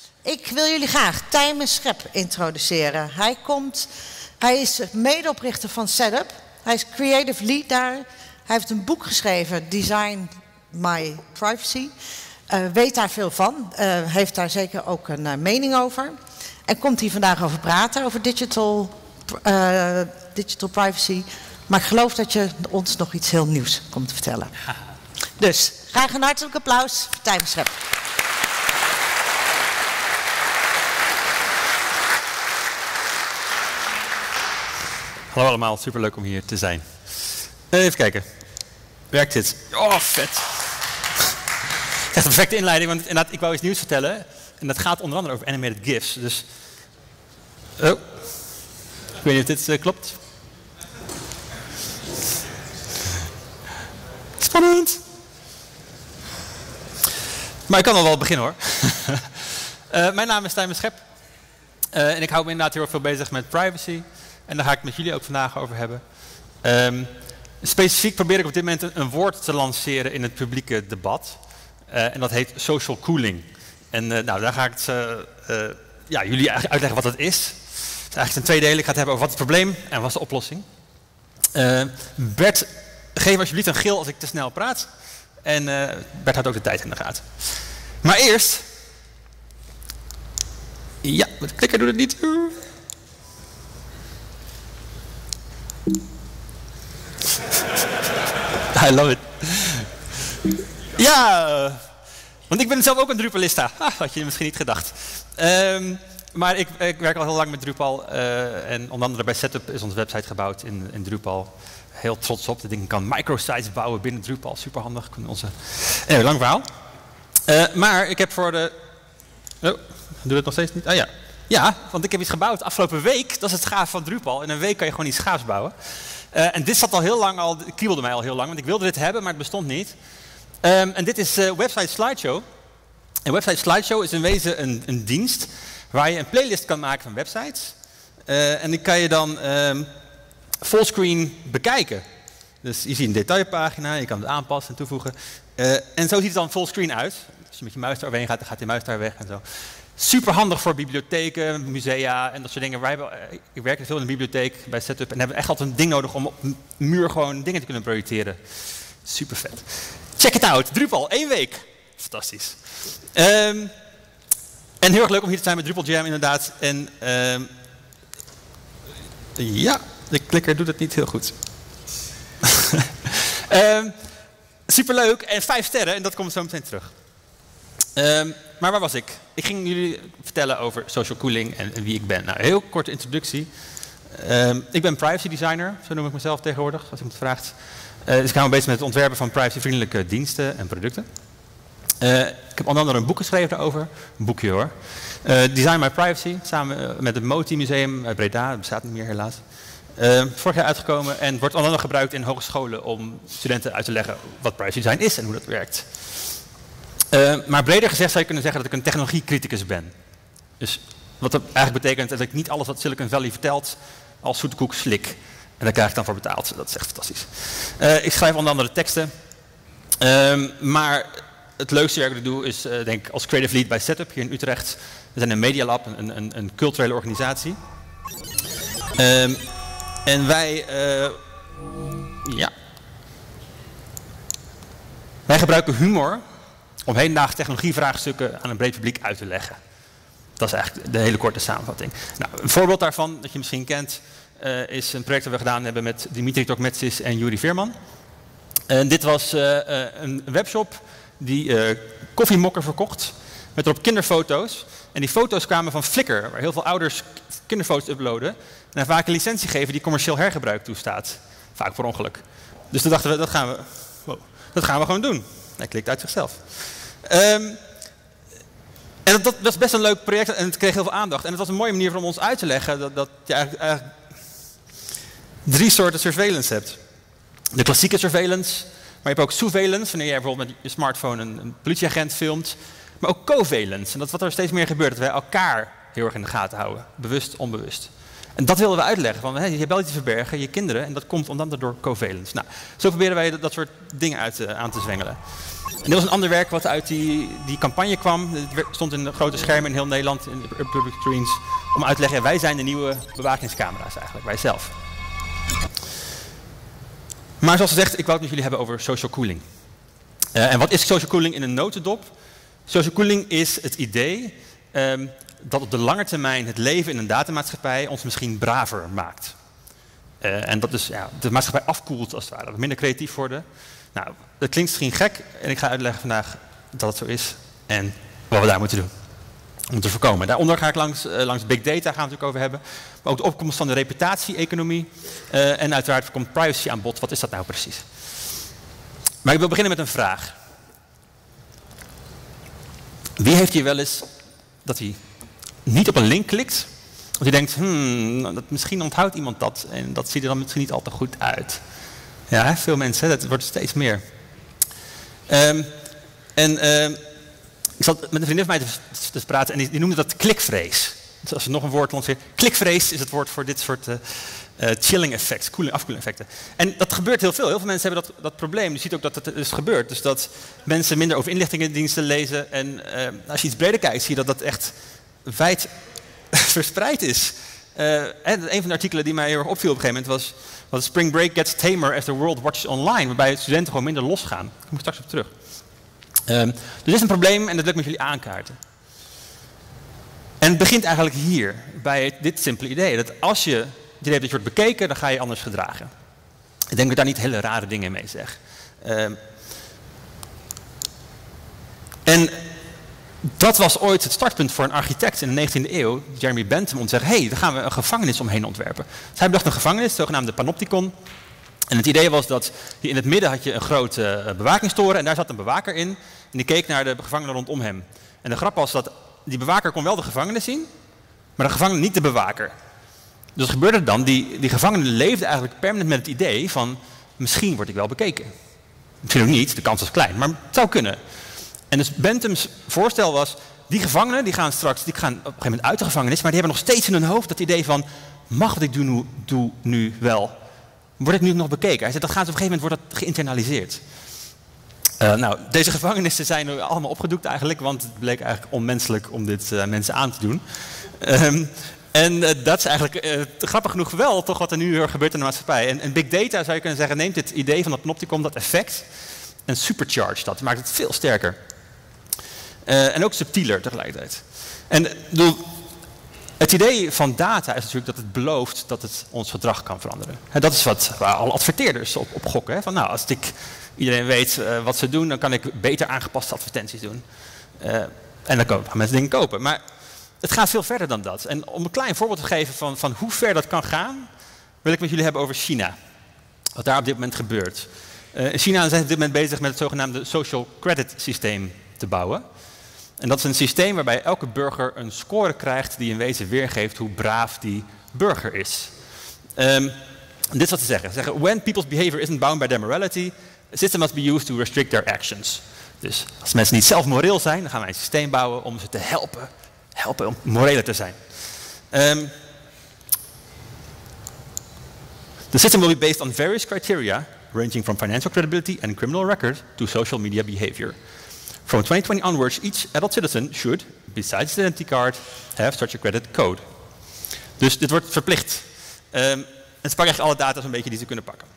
Ik wil jullie graag Tijmen Schep introduceren. Hij is medeoprichter van Setup. Hij is creative lead daar. Hij heeft een boek geschreven, Design My Privacy. Weet daar veel van. Heeft daar zeker ook een mening over. En komt hier vandaag over praten, over digital privacy. Maar ik geloof dat je ons nog iets heel nieuws komt te vertellen. Dus graag een hartelijk applaus voor Tijmen Schep. Hallo allemaal, superleuk om hier te zijn. Even kijken. Werkt dit? Oh, vet. Echt een perfecte inleiding, want inderdaad, ik wou iets nieuws vertellen. En dat gaat onder andere over animated GIFs. Dus... Oh. Ik weet niet of dit klopt. Spannend. Maar ik kan al wel beginnen hoor. Mijn naam is Tijmen Schep. En ik hou me inderdaad heel erg veel bezig met privacy. En daar ga ik het met jullie ook vandaag over hebben. Specifiek probeer ik op dit moment een woord te lanceren in het publieke debat. En dat heet social cooling. En nou, daar ga ik jullie uitleggen wat dat is. Het is eigenlijk in twee delen. Ik ga het hebben over wat is het probleem en wat is de oplossing. Bert, geef alsjeblieft een gil als ik te snel praat. En Bert houdt ook de tijd in de gaten. Maar eerst... Ja, met de klikker doet het niet. I love it. Ja, want ik ben zelf ook een Drupalista. Had je misschien niet gedacht. Maar ik werk al heel lang met Drupal. En onder andere bij Setup is onze website gebouwd in Drupal. Heel trots op. Dat ding kan microsites bouwen binnen Drupal. Superhandig. Lang verhaal. Maar ik heb voor de... Oh, doe het nog steeds niet? Ah ja. Ja, want ik heb iets gebouwd afgelopen week. Dat is het gaaf van Drupal. In een week kan je gewoon iets gaafs bouwen. En dit zat al heel lang, kriebelde mij al heel lang, want ik wilde dit hebben, maar het bestond niet. En dit is Website Slideshow. En Website Slideshow is in wezen een dienst waar je een playlist kan maken van websites. En die kan je dan fullscreen bekijken. Dus je ziet een detailpagina, je kan het aanpassen en toevoegen. En zo ziet het dan fullscreen uit. Als je met je muis daar overheen gaat, dan gaat die muis daar weg en zo. Super handig voor bibliotheken, musea en dat soort dingen. Ik werk veel in de bibliotheek bij Setup en hebben echt altijd een ding nodig om op een muur gewoon dingen te kunnen projecteren. Super vet. Check it out, Drupal, 1 week. Fantastisch. En heel erg leuk om hier te zijn met Drupal Jam inderdaad. En ja, de klikker doet het niet heel goed. Superleuk en 5 sterren en dat komt zo meteen terug. Maar waar was ik? Ik ging jullie vertellen over social cooling en wie ik ben. Nou, een heel korte introductie. Ik ben privacy designer, zo noem ik mezelf tegenwoordig, als iemand vraagt. Dus ik hou me bezig met het ontwerpen van privacyvriendelijke diensten en producten. Ik heb onder andere een boek geschreven daarover. Een boekje hoor. Design My Privacy, samen met het Moti Museum uit Breda. Dat bestaat niet meer helaas. Vorig jaar uitgekomen en wordt onder andere gebruikt in hogescholen om studenten uit te leggen wat privacy design is en hoe dat werkt. Maar breder gezegd zou je kunnen zeggen dat ik een technologiecriticus ben. Dus wat dat eigenlijk betekent dat ik niet alles wat Silicon Valley vertelt als zoete koek slik. En daar krijg ik dan voor betaald. Dat is echt fantastisch. Ik schrijf onder andere teksten. Maar het leukste werk dat ik doe is denk ik als creative lead bij Setup hier in Utrecht. We zijn een Media Lab, een culturele organisatie. En wij... Wij gebruiken humor om hedendaagse technologievraagstukken aan een breed publiek uit te leggen. Dat is eigenlijk de hele korte samenvatting. Nou, een voorbeeld daarvan, dat je misschien kent, is een project dat we gedaan hebben met Dimitri Tokmetsis en Juri Veerman. Dit was een webshop die koffiemokken verkocht, met erop kinderfoto's. En die foto's kwamen van Flickr, waar heel veel ouders kinderfoto's uploaden. En daar vaak een licentie geven die commercieel hergebruik toestaat. Vaak per ongeluk. Dus toen dachten we, dat gaan we gewoon doen. Hij klikt uit zichzelf. En dat was best een leuk project en het kreeg heel veel aandacht. En het was een mooie manier om ons uit te leggen dat je eigenlijk 3 soorten surveillance hebt. De klassieke surveillance, maar je hebt ook surveillance, wanneer jij bijvoorbeeld met je smartphone een politieagent filmt. Maar ook coveillance, en dat is wat er steeds meer gebeurt, dat wij elkaar heel erg in de gaten houden. Bewust, onbewust. En dat wilden we uitleggen, want je hebt wel iets te verbergen, je kinderen, en dat komt onder andere door coveillance. Nou, zo proberen wij dat soort dingen aan te zwengelen. En dit was een ander werk wat uit die campagne kwam. Het stond in de grote schermen in heel Nederland, in de public screens, om uit te leggen, wij zijn de nieuwe bewakingscamera's eigenlijk, wij zelf. Maar zoals gezegd, ik wou het met jullie hebben over social cooling. En wat is social cooling in een notendop? Social cooling is het idee dat op de lange termijn het leven in een datamaatschappij ons misschien braver maakt. En dat dus de maatschappij afkoelt als het ware, dat we minder creatief worden. Nou, dat klinkt misschien gek en ik ga uitleggen vandaag dat het zo is en wat we daar moeten doen om het te voorkomen. Daaronder ga ik langs big data gaan we het natuurlijk over hebben, maar ook de opkomst van de reputatie-economie en uiteraard komt privacy aan bod. Wat is dat nou precies? Maar ik wil beginnen met een vraag. Wie heeft hier wel eens dat hij niet op een link klikt, want hij denkt, misschien onthoudt iemand dat en dat ziet er dan misschien niet al te goed uit. Ja, veel mensen, dat wordt steeds meer. Ik zat met een vriendin van mij te praten en die noemde dat klikvrees. Dus als je nog een woord lanceert, klikvrees is het woord voor dit soort chilling effects, afkoeling effecten. En dat gebeurt heel veel. Heel veel mensen hebben dat probleem. Je ziet ook dat het dus gebeurt. Dus dat mensen minder over inlichtingendiensten lezen. En als je iets breder kijkt, zie je dat dat echt wijd verspreid is. En een van de artikelen die mij heel erg opviel op een gegeven moment was Spring Break gets tamer as the world watches online. Waarbij studenten gewoon minder losgaan. Daar kom ik straks op terug. Dus dit is een probleem en dat wil ik met jullie aankaarten. En het begint eigenlijk hier, bij dit simpele idee. Dat als je het idee dat je wordt bekeken, dan ga je anders gedragen. Ik denk dat ik daar niet hele rare dingen mee zeg. En dat was ooit het startpunt voor een architect in de 19e eeuw, Jeremy Bentham, om te zeggen, daar gaan we een gevangenis omheen ontwerpen. Dus hij bedacht een gevangenis, de zogenaamde Panopticon. En het idee was dat je in het midden had je een grote bewakingstoren en daar zat een bewaker in. En die keek naar de gevangenen rondom hem. En de grap was dat die bewaker kon wel de gevangenen zien, maar de gevangene niet de bewaker. Dus wat gebeurde dan? Die gevangenen leefden eigenlijk permanent met het idee van, misschien word ik wel bekeken. Misschien ook niet, de kans was klein, maar het zou kunnen. En dus Bentham's voorstel was, die gevangenen die gaan op een gegeven moment uit de gevangenis, maar die hebben nog steeds in hun hoofd dat idee van, mag wat ik doe nu wel? Word ik nu nog bekeken? Hij zei, dat gaat op een gegeven moment wordt dat geïnternaliseerd. Deze gevangenissen zijn nu allemaal opgedoekt eigenlijk, want het bleek eigenlijk onmenselijk om dit mensen aan te doen. Dat is eigenlijk grappig genoeg wel toch wat er nu gebeurt in de maatschappij. En big data zou je kunnen zeggen, neemt dit idee van dat panopticon, dat effect, en supercharge dat, maakt het veel sterker. En ook subtieler tegelijkertijd. En het idee van data is natuurlijk dat het belooft dat het ons gedrag kan veranderen. Dat is waar alle adverteerders op gokken. Hè? Van, als iedereen weet wat ze doen, dan kan ik beter aangepaste advertenties doen. En dan gaan mensen dingen kopen. Maar het gaat veel verder dan dat. En om een klein voorbeeld te geven van hoe ver dat kan gaan, wil ik met jullie hebben over China. Wat daar op dit moment gebeurt. In China zijn ze op dit moment bezig met het zogenaamde social credit systeem te bouwen. En dat is een systeem waarbij elke burger een score krijgt die in wezen weergeeft hoe braaf die burger is. Dit is wat ze zeggen. When people's behavior isn't bound by their morality, a system must be used to restrict their actions. Dus als mensen niet zelf moreel zijn, dan gaan wij een systeem bouwen om ze te helpen om moreler te zijn. The system will be based on various criteria, ranging from financial credibility and criminal record to social media behavior. From 2020 onwards, each adult citizen should, besides the identity card, have such a credit code. Dus dit wordt verplicht. En ze pakken echt alle data zo'n beetje die ze kunnen pakken.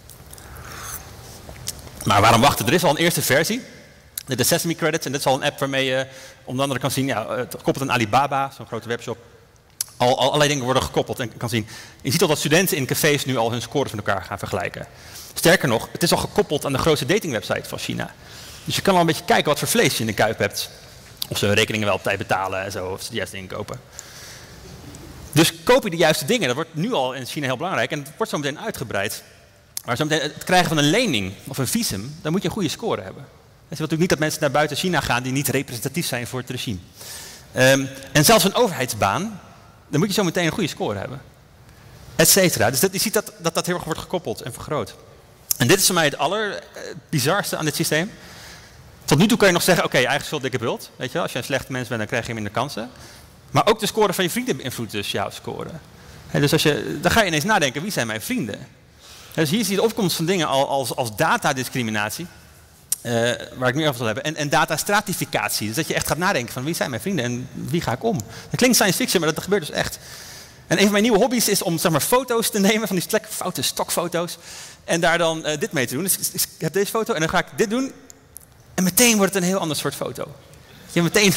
Maar waarom wachten? Er is al een eerste versie. De Sesame Credits. En dit is al een app waarmee je onder andere kan zien, het koppelt aan Alibaba, zo'n grote webshop. Allerlei dingen worden gekoppeld en kan zien. Je ziet al dat studenten in cafés nu al hun scores met elkaar gaan vergelijken. Sterker nog, het is al gekoppeld aan de grootste datingwebsite van China. Dus je kan al een beetje kijken wat voor vlees je in de kuip hebt. Of ze hun rekeningen wel op tijd betalen en zo, of ze de juiste dingen kopen. Dus koop je de juiste dingen. Dat wordt nu al in China heel belangrijk en het wordt zo meteen uitgebreid. Maar zo meteen het krijgen van een lening of een visum, dan moet je een goede score hebben. Het is natuurlijk niet dat mensen naar buiten China gaan die niet representatief zijn voor het regime. En zelfs een overheidsbaan, dan moet je zo meteen een goede score hebben. Etcetera. Dus je ziet dat heel erg wordt gekoppeld en vergroot. En dit is voor mij het allerbizarste aan dit systeem. Tot nu toe kan je nog zeggen, oké, eigen schuld, dikke bult. Weet je wel? Als je een slechte mens bent, dan krijg je minder kansen. Maar ook de score van je vrienden beïnvloedt dus jouw score. Dus dan ga je ineens nadenken, wie zijn mijn vrienden? Dus hier zie je de opkomst van dingen als datadiscriminatie. waar ik nu over wil hebben. En datastratificatie. Dus dat je echt gaat nadenken van wie zijn mijn vrienden en wie ga ik om. Dat klinkt science fiction, maar dat gebeurt dus echt. En een van mijn nieuwe hobby's is om zeg maar, foto's te nemen van die foute stokfoto's. En daar dan dit mee te doen. Dus ik heb deze foto en dan ga ik dit doen. En meteen wordt het een heel ander soort foto. Je meteen...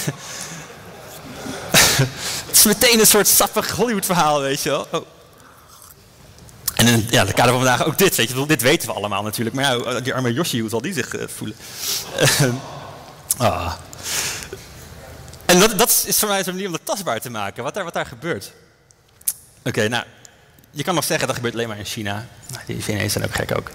Het is meteen een soort sappig Hollywood verhaal, weet je wel. Oh. En in de kader van vandaag ook dit, weet je. Dit weten we allemaal natuurlijk. Maar ja, die arme Yoshi, hoe zal die zich voelen? En dat is voor mij zo'n manier om dat tastbaar te maken. Wat daar gebeurt. Oké, nou. Je kan nog zeggen dat gebeurt alleen maar in China. Nou, die Chinezen zijn ook gek ook.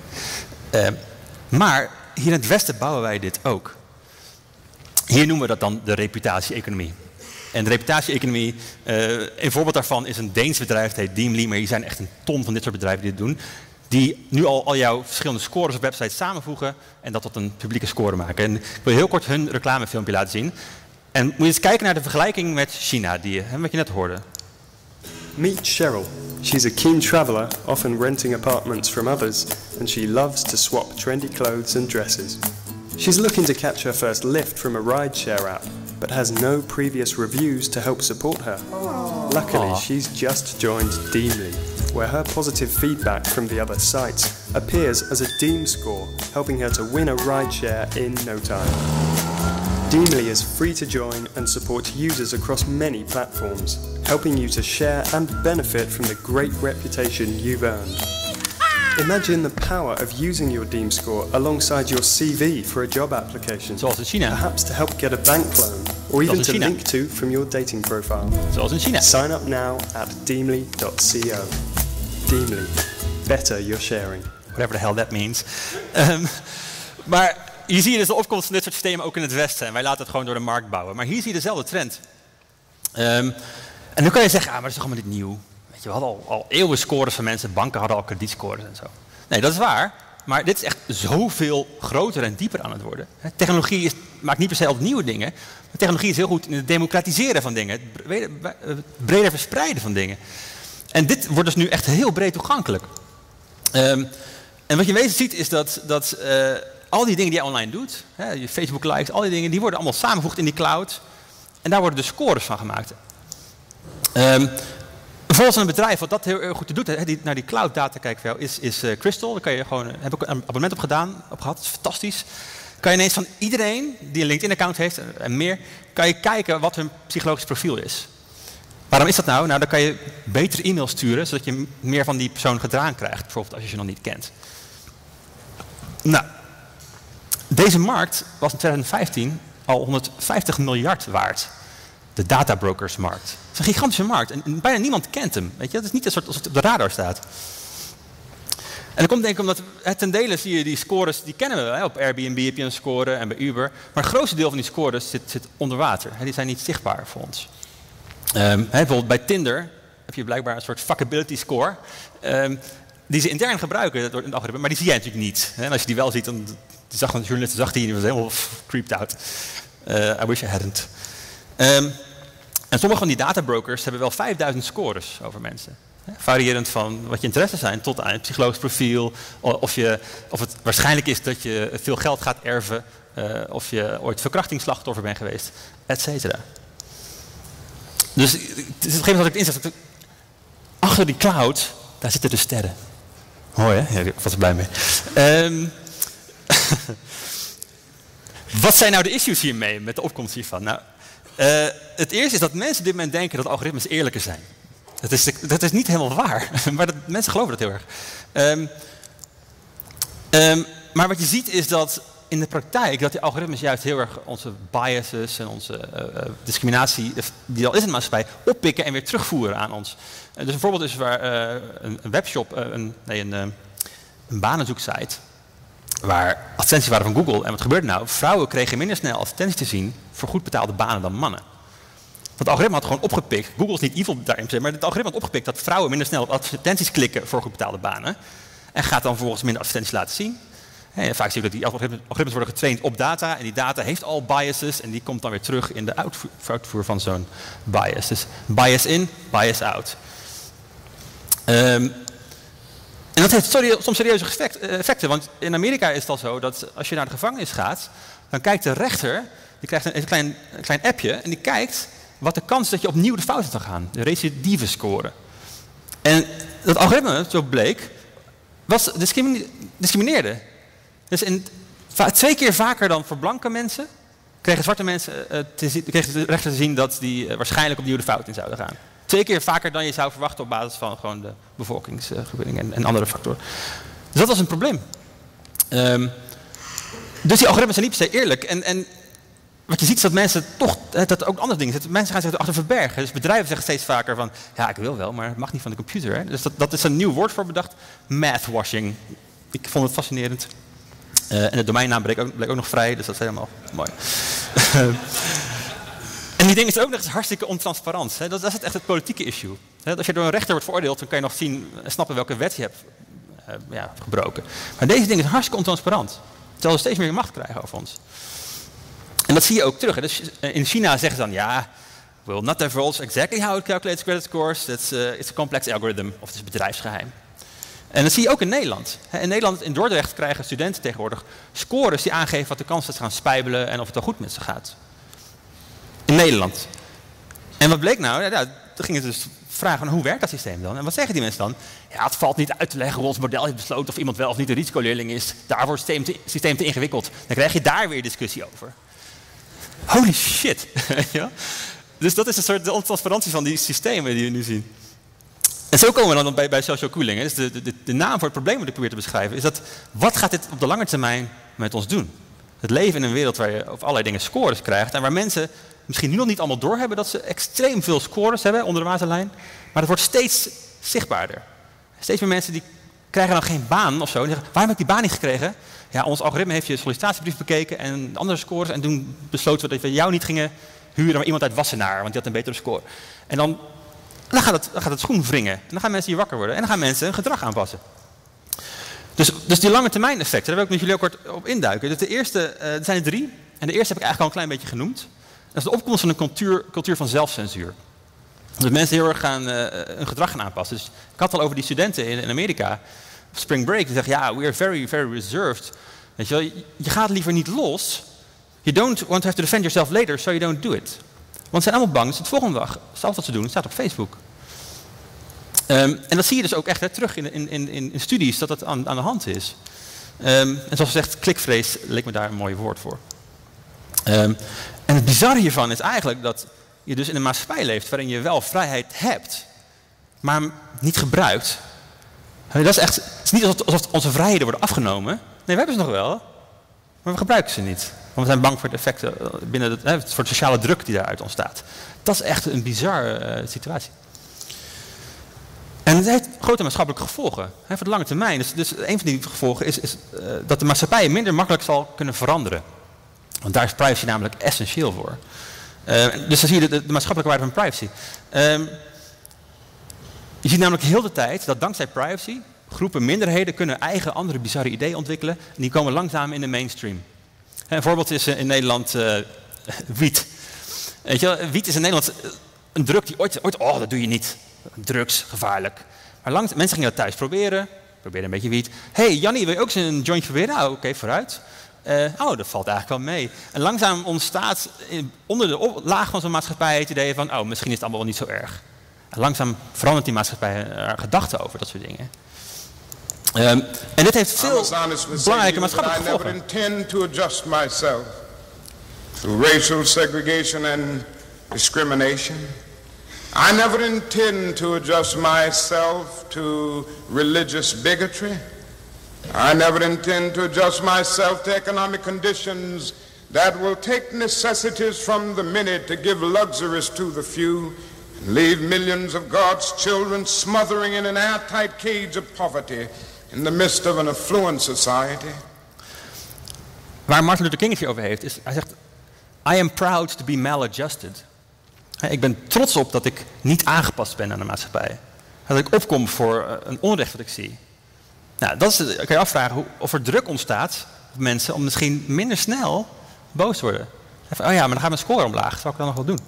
Maar hier in het Westen bouwen wij dit ook. Hier noemen we dat dan de reputatie-economie. En de reputatie-economie, een voorbeeld daarvan is een Deens bedrijf, het heet Deemly, maar hier zijn echt een ton van dit soort bedrijven die dit doen. Die nu al jouw verschillende scores op websites samenvoegen en dat tot een publieke score maken. En ik wil heel kort hun reclamefilmpje laten zien. En moet je eens kijken naar de vergelijking met China, wat je net hoorde. Meet Cheryl. She's a keen traveler, often renting apartments from others, and she loves to swap trendy clothes and dresses. She's looking to catch her first lift from a rideshare app, but has no previous reviews to help support her. Luckily, she's just joined Deemly, where her positive feedback from the other sites appears as a Deem score, helping her to win a rideshare in no time. Deemly is free to join and support users across many platforms, helping you to share and benefit from the great reputation you've earned. Imagine the power of using your Deem score alongside your CV for a job application. Zoals in China. Perhaps to help get a bank loan, or even to link to from your dating profile. Zoals in China. Sign up now at deemly.co. Deemly. Better your sharing. Whatever the hell that means. Maar hier zie je dus de opkomst van dit soort systemen ook in het Westen. En wij laten het gewoon door de markt bouwen. Maar hier zie je dezelfde trend. En dan kan je zeggen, maar dat is toch allemaal niet nieuw. Weet je, we hadden al eeuwen scores van mensen. Banken hadden al kredietscores en zo. Nee, dat is waar. Maar dit is echt zoveel groter en dieper aan het worden. Technologie maakt niet per se altijd nieuwe dingen. Maar technologie is heel goed in het democratiseren van dingen. Het breder verspreiden van dingen. En dit wordt dus nu echt heel breed toegankelijk. En wat je in wezen ziet is dat al die dingen die je online doet, je Facebook likes, al die dingen, die worden allemaal samengevoegd in die cloud. En daar worden de scores van gemaakt. Volgens een bedrijf wat dat heel erg goed te doen, die naar die cloud data kijkt voor jou, is Crystal. Daar kan je gewoon, heb ik een abonnement op gehad, dat is fantastisch. Kan je ineens van iedereen die een LinkedIn-account heeft en meer, kan je kijken wat hun psychologisch profiel is. Waarom is dat nou? Nou, dan kan je beter e-mails sturen, zodat je meer van die persoon gedaan krijgt. Bijvoorbeeld als je ze nog niet kent. Nou, deze markt was in 2015 al 150 miljard waard. De databrokersmarkt. Het is een gigantische markt en bijna niemand kent hem. Weet je? Dat is niet een soort alsof het op de radar staat. En dat komt denk ik omdat ten dele zie je die scores, die kennen we wel. Op Airbnb heb je een score en bij Uber. Maar het grootste deel van die scores zit onder water. Die zijn niet zichtbaar voor ons. Bijvoorbeeld bij Tinder heb je blijkbaar een soort fuckability score. Die ze intern gebruiken door het algoritme, maar die zie jij natuurlijk niet. En als je die wel ziet, dan zag een journalist die en die was helemaal creeped out. I wish I hadn't. En sommige van die databrokers hebben wel 5000 scores over mensen. Variërend van wat je interesses zijn tot aan het psychologisch profiel. Of het waarschijnlijk is dat je veel geld gaat erven. Of je ooit verkrachtingsslachtoffer bent geweest. Et cetera. Dus het is op een gegeven moment dat ik het inzet. Achter die cloud, daar zitten de sterren. Mooi hè? Ja, ik was er blij mee. Wat zijn nou de issues hiermee, met de opkomst hiervan? Nou, het eerste is dat mensen op dit moment denken dat algoritmes eerlijker zijn. Dat is niet helemaal waar, maar mensen geloven dat heel erg. Maar wat je ziet is dat in de praktijk dat die algoritmes juist heel erg onze biases en onze discriminatie die al is in de maatschappij oppikken en weer terugvoeren aan ons. Dus een voorbeeld is waar een webshop, een banenzoeksite, waar advertenties waren van Google. En wat gebeurde nou? Vrouwen kregen minder snel advertenties te zien voor goed betaalde banen dan mannen. Want het algoritme had gewoon opgepikt, Google is niet evil daarin, maar het algoritme had opgepikt dat vrouwen minder snel op advertenties klikken voor goed betaalde banen. En gaat dan vervolgens minder advertenties laten zien. En vaak zie je dat die algoritmes worden getraind op data. En die data heeft al biases en die komt dan weer terug in de uitvoer van zo'n bias. Dus bias in, bias out. En En dat heeft soms serieuze effecten, want in Amerika is het al zo dat als je naar de gevangenis gaat, dan kijkt de rechter, die krijgt een klein appje en die kijkt wat de kans is dat je opnieuw de fout zou gaan, de recidive score. En dat algoritme, zo bleek, was discrimineerde. Dus 2 keer vaker dan voor blanke mensen kregen zwarte mensen kregen de rechter te zien dat die waarschijnlijk opnieuw de fout in zouden gaan. 2 keer vaker dan je zou verwachten op basis van gewoon de bevolkingsgroepering en andere factoren. Dus dat was een probleem. Dus die algoritmes zijn niet per se eerlijk. En wat je ziet is dat mensen toch, dat ook andere dingen zitten. Mensen gaan zich achter verbergen. Dus bedrijven zeggen steeds vaker van, ja ik wil wel, maar het mag niet van de computer. Hè? Dus dat is een nieuw woord voor bedacht. Mathwashing. Ik vond het fascinerend. En de domeinnaam bleek ook nog vrij, dus dat is helemaal mooi. En die ding is ook nog eens hartstikke ontransparant. Hè? Dat is echt het politieke issue. Als je door een rechter wordt veroordeeld, dan kan je nog zien en snappen welke wet je hebt gebroken. Maar deze ding is hartstikke ontransparant. Terwijl ze steeds meer macht krijgen over ons. En dat zie je ook terug. Hè? Dus in China zeggen ze dan, ja, we'll not divulge exactly how it calculates credit scores. It's a complex algorithm, of het is bedrijfsgeheim. En dat zie je ook in Nederland. In Nederland, in Dordrecht, krijgen studenten tegenwoordig scores die aangeven wat de kans is dat ze gaan spijbelen en of het wel goed met ze gaat. In Nederland. En wat bleek nou? Ja, toen gingen ze dus vragen van hoe werkt dat systeem dan? En wat zeggen die mensen dan? Ja, het valt niet uit te leggen hoe ons model heeft besloten of iemand wel of niet een risicoleerling is. Daarvoor is het systeem te ingewikkeld. Dan krijg je daar weer discussie over. Holy shit. Ja? Dus dat is een soort de ontransparantie van die systemen die we nu zien. En zo komen we dan bij social cooling. Dus de naam voor het probleem dat ik probeer te beschrijven is dat wat gaat dit op de lange termijn met ons doen? Het leven in een wereld waar je op allerlei dingen scores krijgt en waar mensen misschien nu nog niet allemaal doorhebben dat ze extreem veel scores hebben onder de waterlijn, maar het wordt steeds zichtbaarder. Steeds meer mensen die krijgen dan geen baan of zo. Die zeggen, waarom heb ik die baan niet gekregen? Ja, ons algoritme heeft je sollicitatiebrief bekeken en andere scores en toen besloten we dat we jou niet gingen huren, maar iemand uit Wassenaar, want die had een betere score. En dan gaat het schoen wringen. En dan gaan mensen hier wakker worden. En dan gaan mensen hun gedrag aanpassen. Dus die lange termijn effecten, daar wil ik met jullie ook kort op induiken. Dus de eerste, er zijn er 3. En de eerste heb ik eigenlijk al een klein beetje genoemd. Dat is de opkomst van een cultuur van zelfcensuur. Dat mensen heel erg hun gedrag gaan aanpassen. Dus ik had het al over die studenten in Amerika. Op spring break, die zeggen, ja, we are very, very reserved. Weet je wel, je gaat liever niet los. You don't want to have to defend yourself later, so you don't do it. Want ze zijn allemaal bang dat het volgende dag, zelfs wat ze doen, staat op Facebook. En dat zie je dus ook echt terug in studies dat dat aan de hand is. En zoals gezegd, klikvrees leek me daar een mooi woord voor. En het bizarre hiervan is eigenlijk dat je dus in een maatschappij leeft waarin je wel vrijheid hebt, maar niet gebruikt. Dat is echt, het is niet alsof onze vrijheden worden afgenomen. Nee, we hebben ze nog wel, maar we gebruiken ze niet. Want we zijn bang voor de effecten binnen voor de sociale druk die daaruit ontstaat. Dat is echt een bizarre situatie. En het heeft grote maatschappelijke gevolgen voor de lange termijn. Dus een van die gevolgen is dat de maatschappij minder makkelijk zal kunnen veranderen. Want daar is privacy namelijk essentieel voor. Dus dan zie je de maatschappelijke waarde van privacy. Je ziet namelijk heel de tijd dat dankzij privacy groepen minderheden kunnen eigen andere bizarre ideeën ontwikkelen. En die komen langzaam in de mainstream. Een voorbeeld is in Nederland wiet. Weet je wel, wiet is in Nederland een drug die ooit oh dat doe je niet. Drugs, gevaarlijk. Maar mensen gingen dat thuis proberen een beetje wiet. Hey Jannie, wil je ook eens een jointje proberen? Nou, oké, vooruit. Dat valt eigenlijk wel mee. En langzaam ontstaat onder de laag van zo'n maatschappij het idee van, misschien is het allemaal wel niet zo erg. En langzaam verandert die maatschappij haar gedachten over dat soort dingen. En dit heeft veel belangrijke maatschappelijke gevolgen. I never intend to adjust myself to racial segregation and discrimination. I never intend to adjust myself to religious bigotry. I never intend to adjust myself to economic conditions that will take necessities from the many to give luxuries to the few and leave millions of God's children smothering in an airtight cage of poverty in the midst of an affluent society. Waar Martin Luther King het hier over heeft, is hij zegt, I am proud to be maladjusted. Ik ben trots op dat ik niet aangepast ben aan de maatschappij. Dat ik opkom voor een onrecht wat ik zie. Nou, kan je afvragen of er druk ontstaat op mensen om misschien minder snel boos te worden. Even, maar dan gaat mijn score omlaag. Zou ik dan nog wel doen?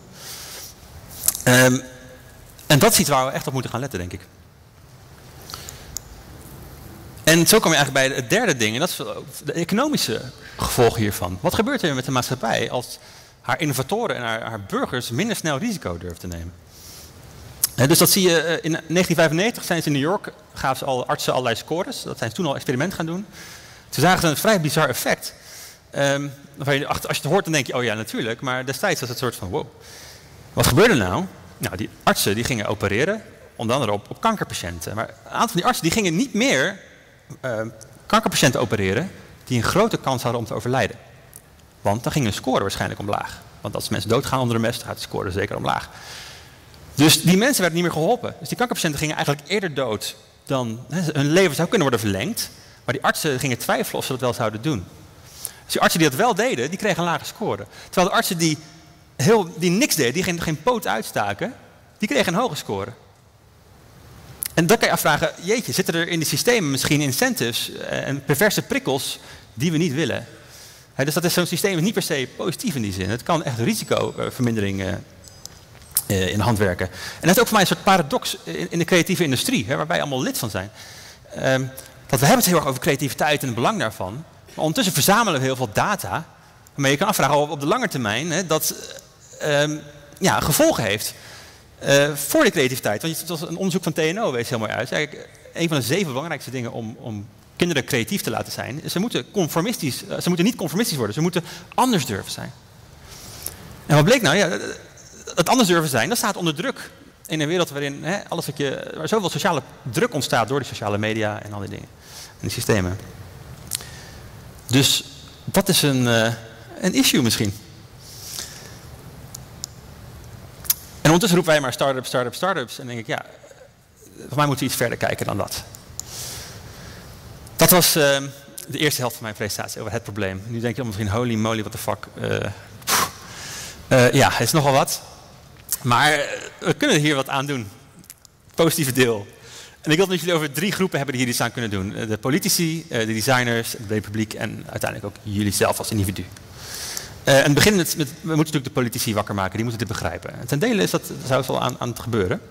En dat is iets waar we echt op moeten gaan letten, denk ik. En zo kom je eigenlijk bij het derde ding, en dat is de economische gevolgen hiervan. Wat gebeurt er met de maatschappij als haar innovatoren en haar burgers minder snel risico durven te nemen? Dus dat zie je in 1995 zijn ze in New York, gaven ze al artsen allerlei scores. Dat zijn ze toen al experiment gaan doen. Toen zagen ze een vrij bizar effect. Als je het hoort dan denk je, oh ja natuurlijk, maar destijds was het een soort van wow. Wat gebeurde nou? Nou, die artsen die gingen opereren, onder andere op kankerpatiënten. Maar een aantal van die artsen die gingen niet meer kankerpatiënten opereren die een grote kans hadden om te overlijden. Want dan ging hun score waarschijnlijk omlaag. Want als mensen doodgaan onder de mes, dan gaat de score zeker omlaag. Dus die mensen werden niet meer geholpen. Dus die kankerpatiënten gingen eigenlijk eerder dood dan hun leven zou kunnen worden verlengd. Maar die artsen gingen twijfelen of ze dat wel zouden doen. Dus die artsen die dat wel deden, die kregen een lage score. Terwijl de artsen die niks deden, die geen poot uitstaken, die kregen een hoge score. En dan kan je afvragen, jeetje, zitten er in die systemen misschien incentives en perverse prikkels die we niet willen? Dus dat is zo'n systeem niet per se positief in die zin. Het kan echt risicovermindering in de hand werken. En dat is ook voor mij een soort paradox in de creatieve industrie, waarbij we allemaal lid van zijn. Want we hebben het heel erg over creativiteit en het belang daarvan. Maar ondertussen verzamelen we heel veel data, waarmee je kan afvragen op de lange termijn dat gevolgen heeft voor de creativiteit. Want zoals een onderzoek van TNO wees heel mooi uit. Eigenlijk een van de 7 belangrijkste dingen om kinderen creatief te laten zijn. Ze moeten niet conformistisch worden, ze moeten anders durven zijn. En wat bleek nou? Ja, het anders durven zijn, dat staat onder druk. In een wereld waarin waar zoveel sociale druk ontstaat door de sociale media en al die dingen. En die systemen. Dus dat is een issue misschien. En ondertussen roepen wij maar start-ups. En dan denk ik, ja, voor mij moeten we iets verder kijken dan dat. Dat was de eerste helft van mijn presentatie over het probleem. Nu denk je misschien, holy moly, what the fuck. Ja, het is nogal wat. Maar we kunnen hier wat aan doen. Het positieve deel. En ik wil dat jullie over 3 groepen hebben die hier iets aan kunnen doen. De politici, de designers, de republiek en uiteindelijk ook jullie zelf als individu. En beginnen met, we moeten natuurlijk de politici wakker maken, die moeten dit begrijpen. En ten dele is dat zelfs al aan het gebeuren.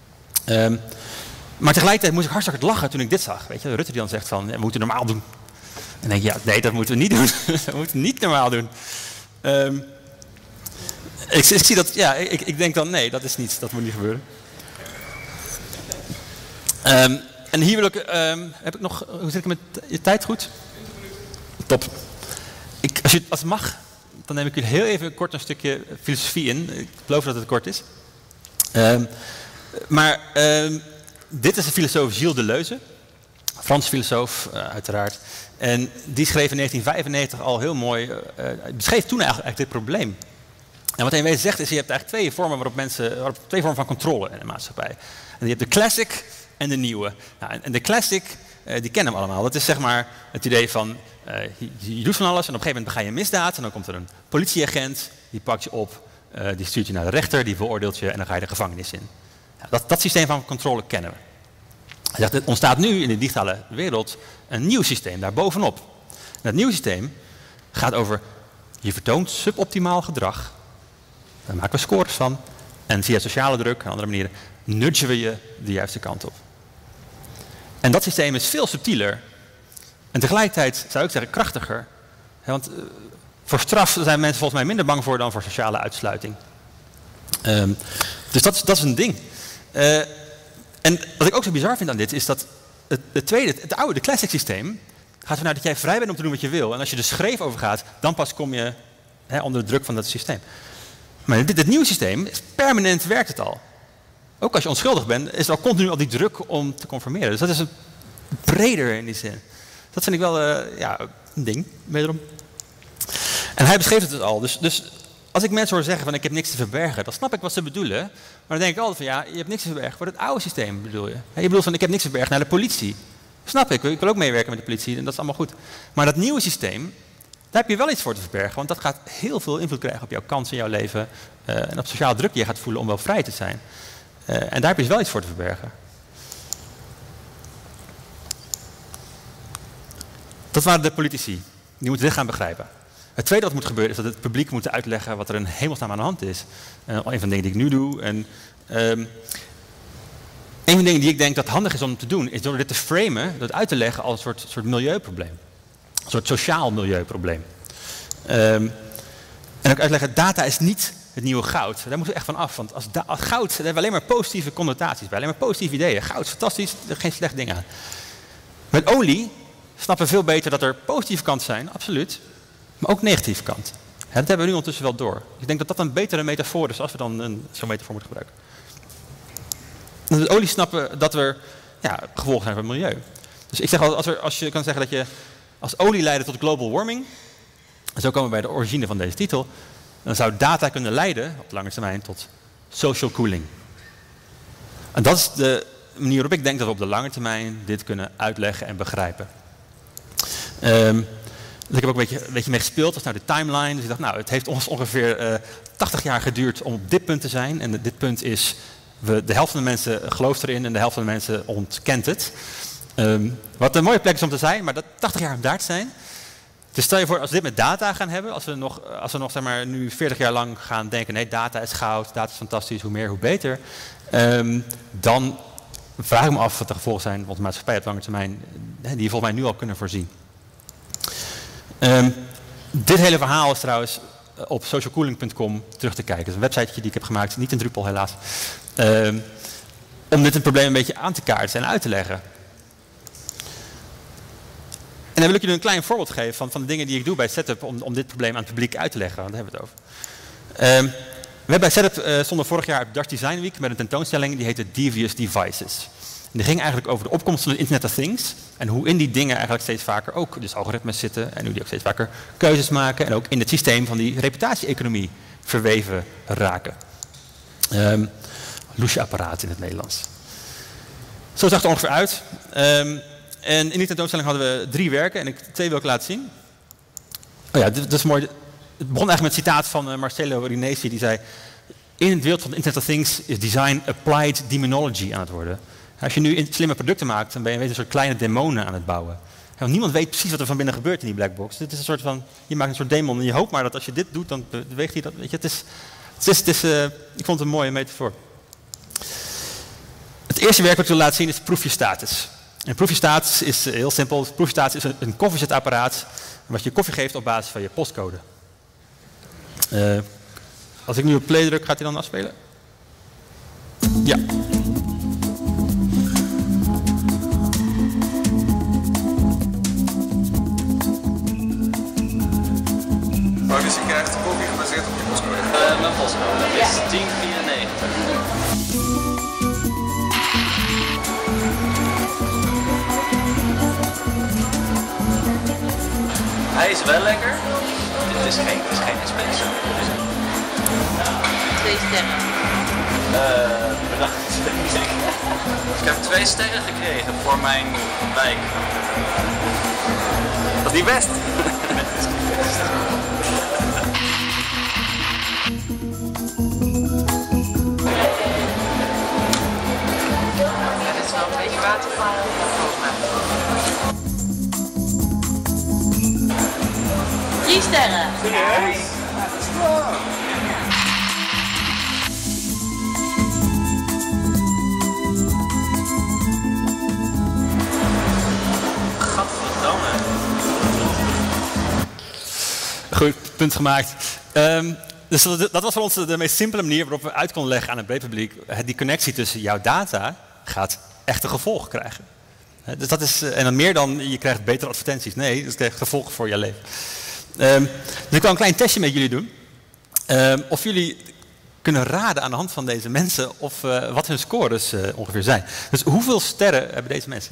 Maar tegelijkertijd moest ik hartstikke lachen toen ik dit zag. Weet je, Rutte die dan zegt van, we moeten normaal doen. En dan denk ik, ja, nee, dat moeten we niet doen. Dat moeten we niet normaal doen. Ik zie dat, ja, ik denk dan, nee, dat moet niet gebeuren. En hier wil ik, heb ik nog, hoe zit ik met je tijd goed? Top. Als het mag, dan neem ik jullie heel even kort een stukje filosofie in. Ik beloof dat het kort is. Dit is de filosoof Gilles Deleuze, Frans filosoof uiteraard. En die schreef in 1995 al heel mooi, beschreef toen eigenlijk dit probleem. En wat hij in wezen zegt is, je hebt eigenlijk twee vormen van controle in de maatschappij. En je hebt de classic en de nieuwe. Nou, en de classic, die kennen we allemaal. Dat is zeg maar het idee van, je doet van alles en op een gegeven moment bega je een misdaad. En dan komt er een politieagent, die pakt je op, die stuurt je naar de rechter, die veroordeelt je en dan ga je de gevangenis in. Ja, dat systeem van controle kennen we. Hij zegt, het ontstaat nu in de digitale wereld een nieuw systeem daarbovenop. En dat nieuwe systeem gaat over, je vertoont suboptimaal gedrag. Daar maken we scores van. En via sociale druk en andere manieren nudgen we je de juiste kant op. En dat systeem is veel subtieler. En tegelijkertijd zou ik zeggen krachtiger. Want voor straf zijn mensen volgens mij minder bang voor dan voor sociale uitsluiting. Dus dat is een ding. En wat ik ook zo bizar vind aan dit is dat het oude classic systeem gaat ervan uit dat jij vrij bent om te doen wat je wil. En als je er schreef over gaat, dan pas kom je onder de druk van dat systeem. Maar dit nieuwe systeem, permanent werkt het al. Ook als je onschuldig bent, is er al continu al die druk om te conformeren. Dus dat is breder in die zin. Dat vind ik wel een ding, wederom. En hij beschreef het dus al. Dus als ik mensen hoor zeggen van ik heb niks te verbergen, dan snap ik wat ze bedoelen. Maar dan denk ik altijd van ja, je hebt niks te verbergen voor het oude systeem bedoel je. Je bedoelt van ik heb niks te verbergen naar de politie. Snap ik, ik wil ook meewerken met de politie en dat is allemaal goed. Maar dat nieuwe systeem, daar heb je wel iets voor te verbergen. Want dat gaat heel veel invloed krijgen op jouw kansen in jouw leven. En op sociale druk die je gaat voelen om wel vrij te zijn. En daar heb je wel iets voor te verbergen. Dat waren de politici. Die moeten dit gaan begrijpen. Het tweede wat moet gebeuren is dat het publiek moet uitleggen wat er in hemelsnaam aan de hand is. Een van de dingen die ik nu doe. En Een van de dingen die ik denk dat handig is om te doen, is door dit te framen, dat uit te leggen als een soort milieuprobleem. Een soort sociaal milieuprobleem. En ook uitleggen, data is niet het nieuwe goud. Daar moeten we echt van af. Want als goud, daar hebben we alleen maar positieve connotaties bij. Alleen maar positieve ideeën. Goud is fantastisch, er geen slecht ding aan. Met olie snappen we veel beter dat er positieve kanten zijn, absoluut. Maar ook negatieve kanten. Ja, dat hebben we nu ondertussen wel door. Ik denk dat dat een betere metafoor is als we dan zo'n metafoor moeten gebruiken. Met olie snappen dat er gevolgen zijn voor het milieu. Dus ik zeg altijd, als je kan zeggen dat je als olie leidt tot global warming, en zo komen we bij de origine van deze titel, dan zou data kunnen leiden op de lange termijn tot social cooling. En dat is de manier waarop ik denk dat we op de lange termijn dit kunnen uitleggen en begrijpen. Dus ik heb ook een beetje mee gespeeld, dat is nou de timeline. Dus ik dacht, het heeft ons ongeveer 80 jaar geduurd om op dit punt te zijn. En dit punt is, de helft van de mensen gelooft erin en de helft van de mensen ontkent het. Wat een mooie plek is om te zijn, maar dat 80 jaar om daar te zijn. Dus stel je voor, als we dit met data gaan hebben, als we nog zeg maar, nu 40 jaar lang gaan denken, nee, data is goud, data is fantastisch, hoe meer, hoe beter. Dan vraag ik me af wat de gevolgen zijn van de maatschappij op lange termijn, die je volgens mij nu al kunnen voorzien. Dit hele verhaal is trouwens op socialcooling.com terug te kijken. Dat is een websiteje die ik heb gemaakt, niet in Drupal helaas. Om dit een probleem een beetje aan te kaarten en uit te leggen. En dan wil ik jullie een klein voorbeeld geven van de dingen die ik doe bij Setup om dit probleem aan het publiek uit te leggen. Want daar hebben we het over. We hebben bij Setup stonden vorig jaar op Dutch Design Week met een tentoonstelling die heette Devious Devices. En die ging eigenlijk over de opkomst van het Internet of Things. En hoe in die dingen eigenlijk steeds vaker ook dus algoritmes zitten. En hoe die ook steeds vaker keuzes maken. En ook in het systeem van die reputatie-economie verweven raken. Loesje-apparaat in het Nederlands. Zo zag het er ongeveer uit. En in die tentoonstelling hadden we 3 werken. En 2 wil ik laten zien. Oh ja, dit is mooi. Het begon eigenlijk met een citaat van Marcello Rinesi. Die zei, in het wereld van het Internet of Things is design applied demonology aan het worden. Als je nu slimme producten maakt, dan ben je een soort kleine demonen aan het bouwen. Want niemand weet precies wat er van binnen gebeurt in die black box. Dit is een soort van, je maakt een soort demon en je hoopt maar dat als je dit doet, dan beweegt hij dat. Weet je, ik vond het een mooie metafoor. Het eerste werk wat ik wil laten zien is proef je status. En proef je status is heel simpel. Proef je status is een koffiezetapparaat wat je koffie geeft op basis van je postcode. Als ik nu op play druk, gaat hij dan afspelen? Ja. Dus je krijgt de koffie gebaseerd op je postcode? Mijn postcode is 1094. Hij is wel lekker. Het is geen espresso. 2 sterren. Bedankt. Ik heb 2 sterren gekregen voor mijn wijk. Dat is niet best. Het is wel een beetje waterval volgens mij. 3 sterren. Gadverdamme. Goed, punt gemaakt. Dus dat was voor ons de meest simpele manier waarop we uit konden leggen aan het breed publiek. Die connectie tussen jouw data gaat echte gevolgen krijgen. Dus dat is, en dan meer dan je krijgt betere advertenties. Nee, dat krijgt gevolgen voor je leven. Dus ik wil een klein testje met jullie doen. Of jullie kunnen raden aan de hand van deze mensen of wat hun scores ongeveer zijn. Dus hoeveel sterren hebben deze mensen?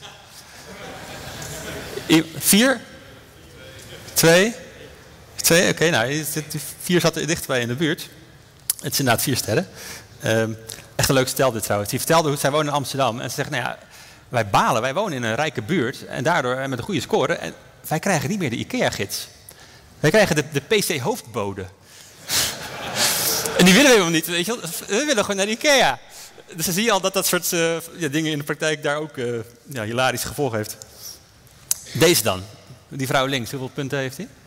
4? 2? 2, oké, nou, 4 zat er dichtbij in de buurt. Het is inderdaad 4 sterren. Echt een leuk stel dit trouwens. Die vertelde hoe zij wonen in Amsterdam. En ze zegt, nou ja, wij balen, wij wonen in een rijke buurt. En daardoor met een goede score. En wij krijgen niet meer de IKEA-gids. Wij krijgen de PC-hoofdbode. En die willen we helemaal niet, weet je wel. We willen gewoon naar de IKEA. Dus dan zie je al dat soort dingen in de praktijk daar ook hilarische gevolgen heeft. Deze dan. Die vrouw links, hoeveel punten heeft hij?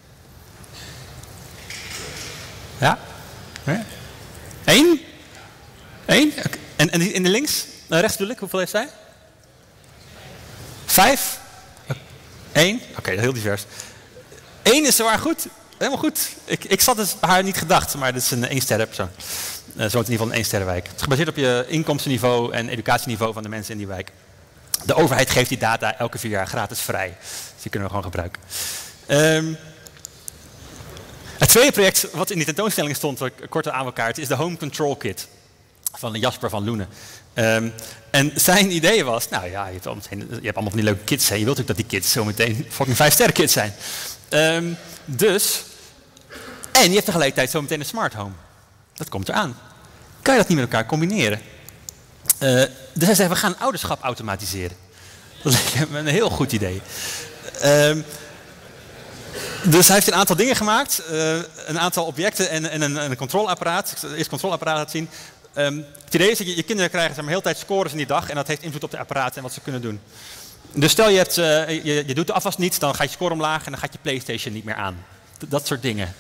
Ja? 1? 1? Okay. En die in de links? Rechts bedoel ik, hoeveel heeft zij? 5? 1? Oké, dat is heel divers. 1 is zwaar goed. Helemaal goed. Ik zat dus bij haar niet gedacht, maar dit is een 1-sterren persoon. Zo in ieder geval een 1-sterrenwijk. Het is gebaseerd op je inkomstenniveau en educatieniveau van de mensen in die wijk. De overheid geeft die data elke 4 jaar gratis vrij. Dus die kunnen we gewoon gebruiken. Het tweede project wat in die tentoonstelling stond, wat ik kort aan elkaar, is de Home Control Kit van Jasper van Loenen. En zijn idee was, nou ja, je hebt allemaal van die leuke kits. Hè. Je wilt natuurlijk dat die kits zo meteen fucking 5-sterren kits zijn. En je hebt tegelijkertijd zo meteen een smart home. Dat komt eraan. Kan je dat niet met elkaar combineren? Dus hij zei, we gaan ouderschap automatiseren. Dat leek me een heel goed idee. Dus hij heeft een aantal dingen gemaakt. Een aantal objecten en een controleapparaat. Ik zal eerst het controleapparaat laten zien. Het idee is dat je kinderen krijgen de hele tijd scores in die dag. En dat heeft invloed op de apparaten en wat ze kunnen doen. Dus stel je doet de afwas niet, dan gaat je score omlaag en dan gaat je PlayStation niet meer aan. Dat soort dingen.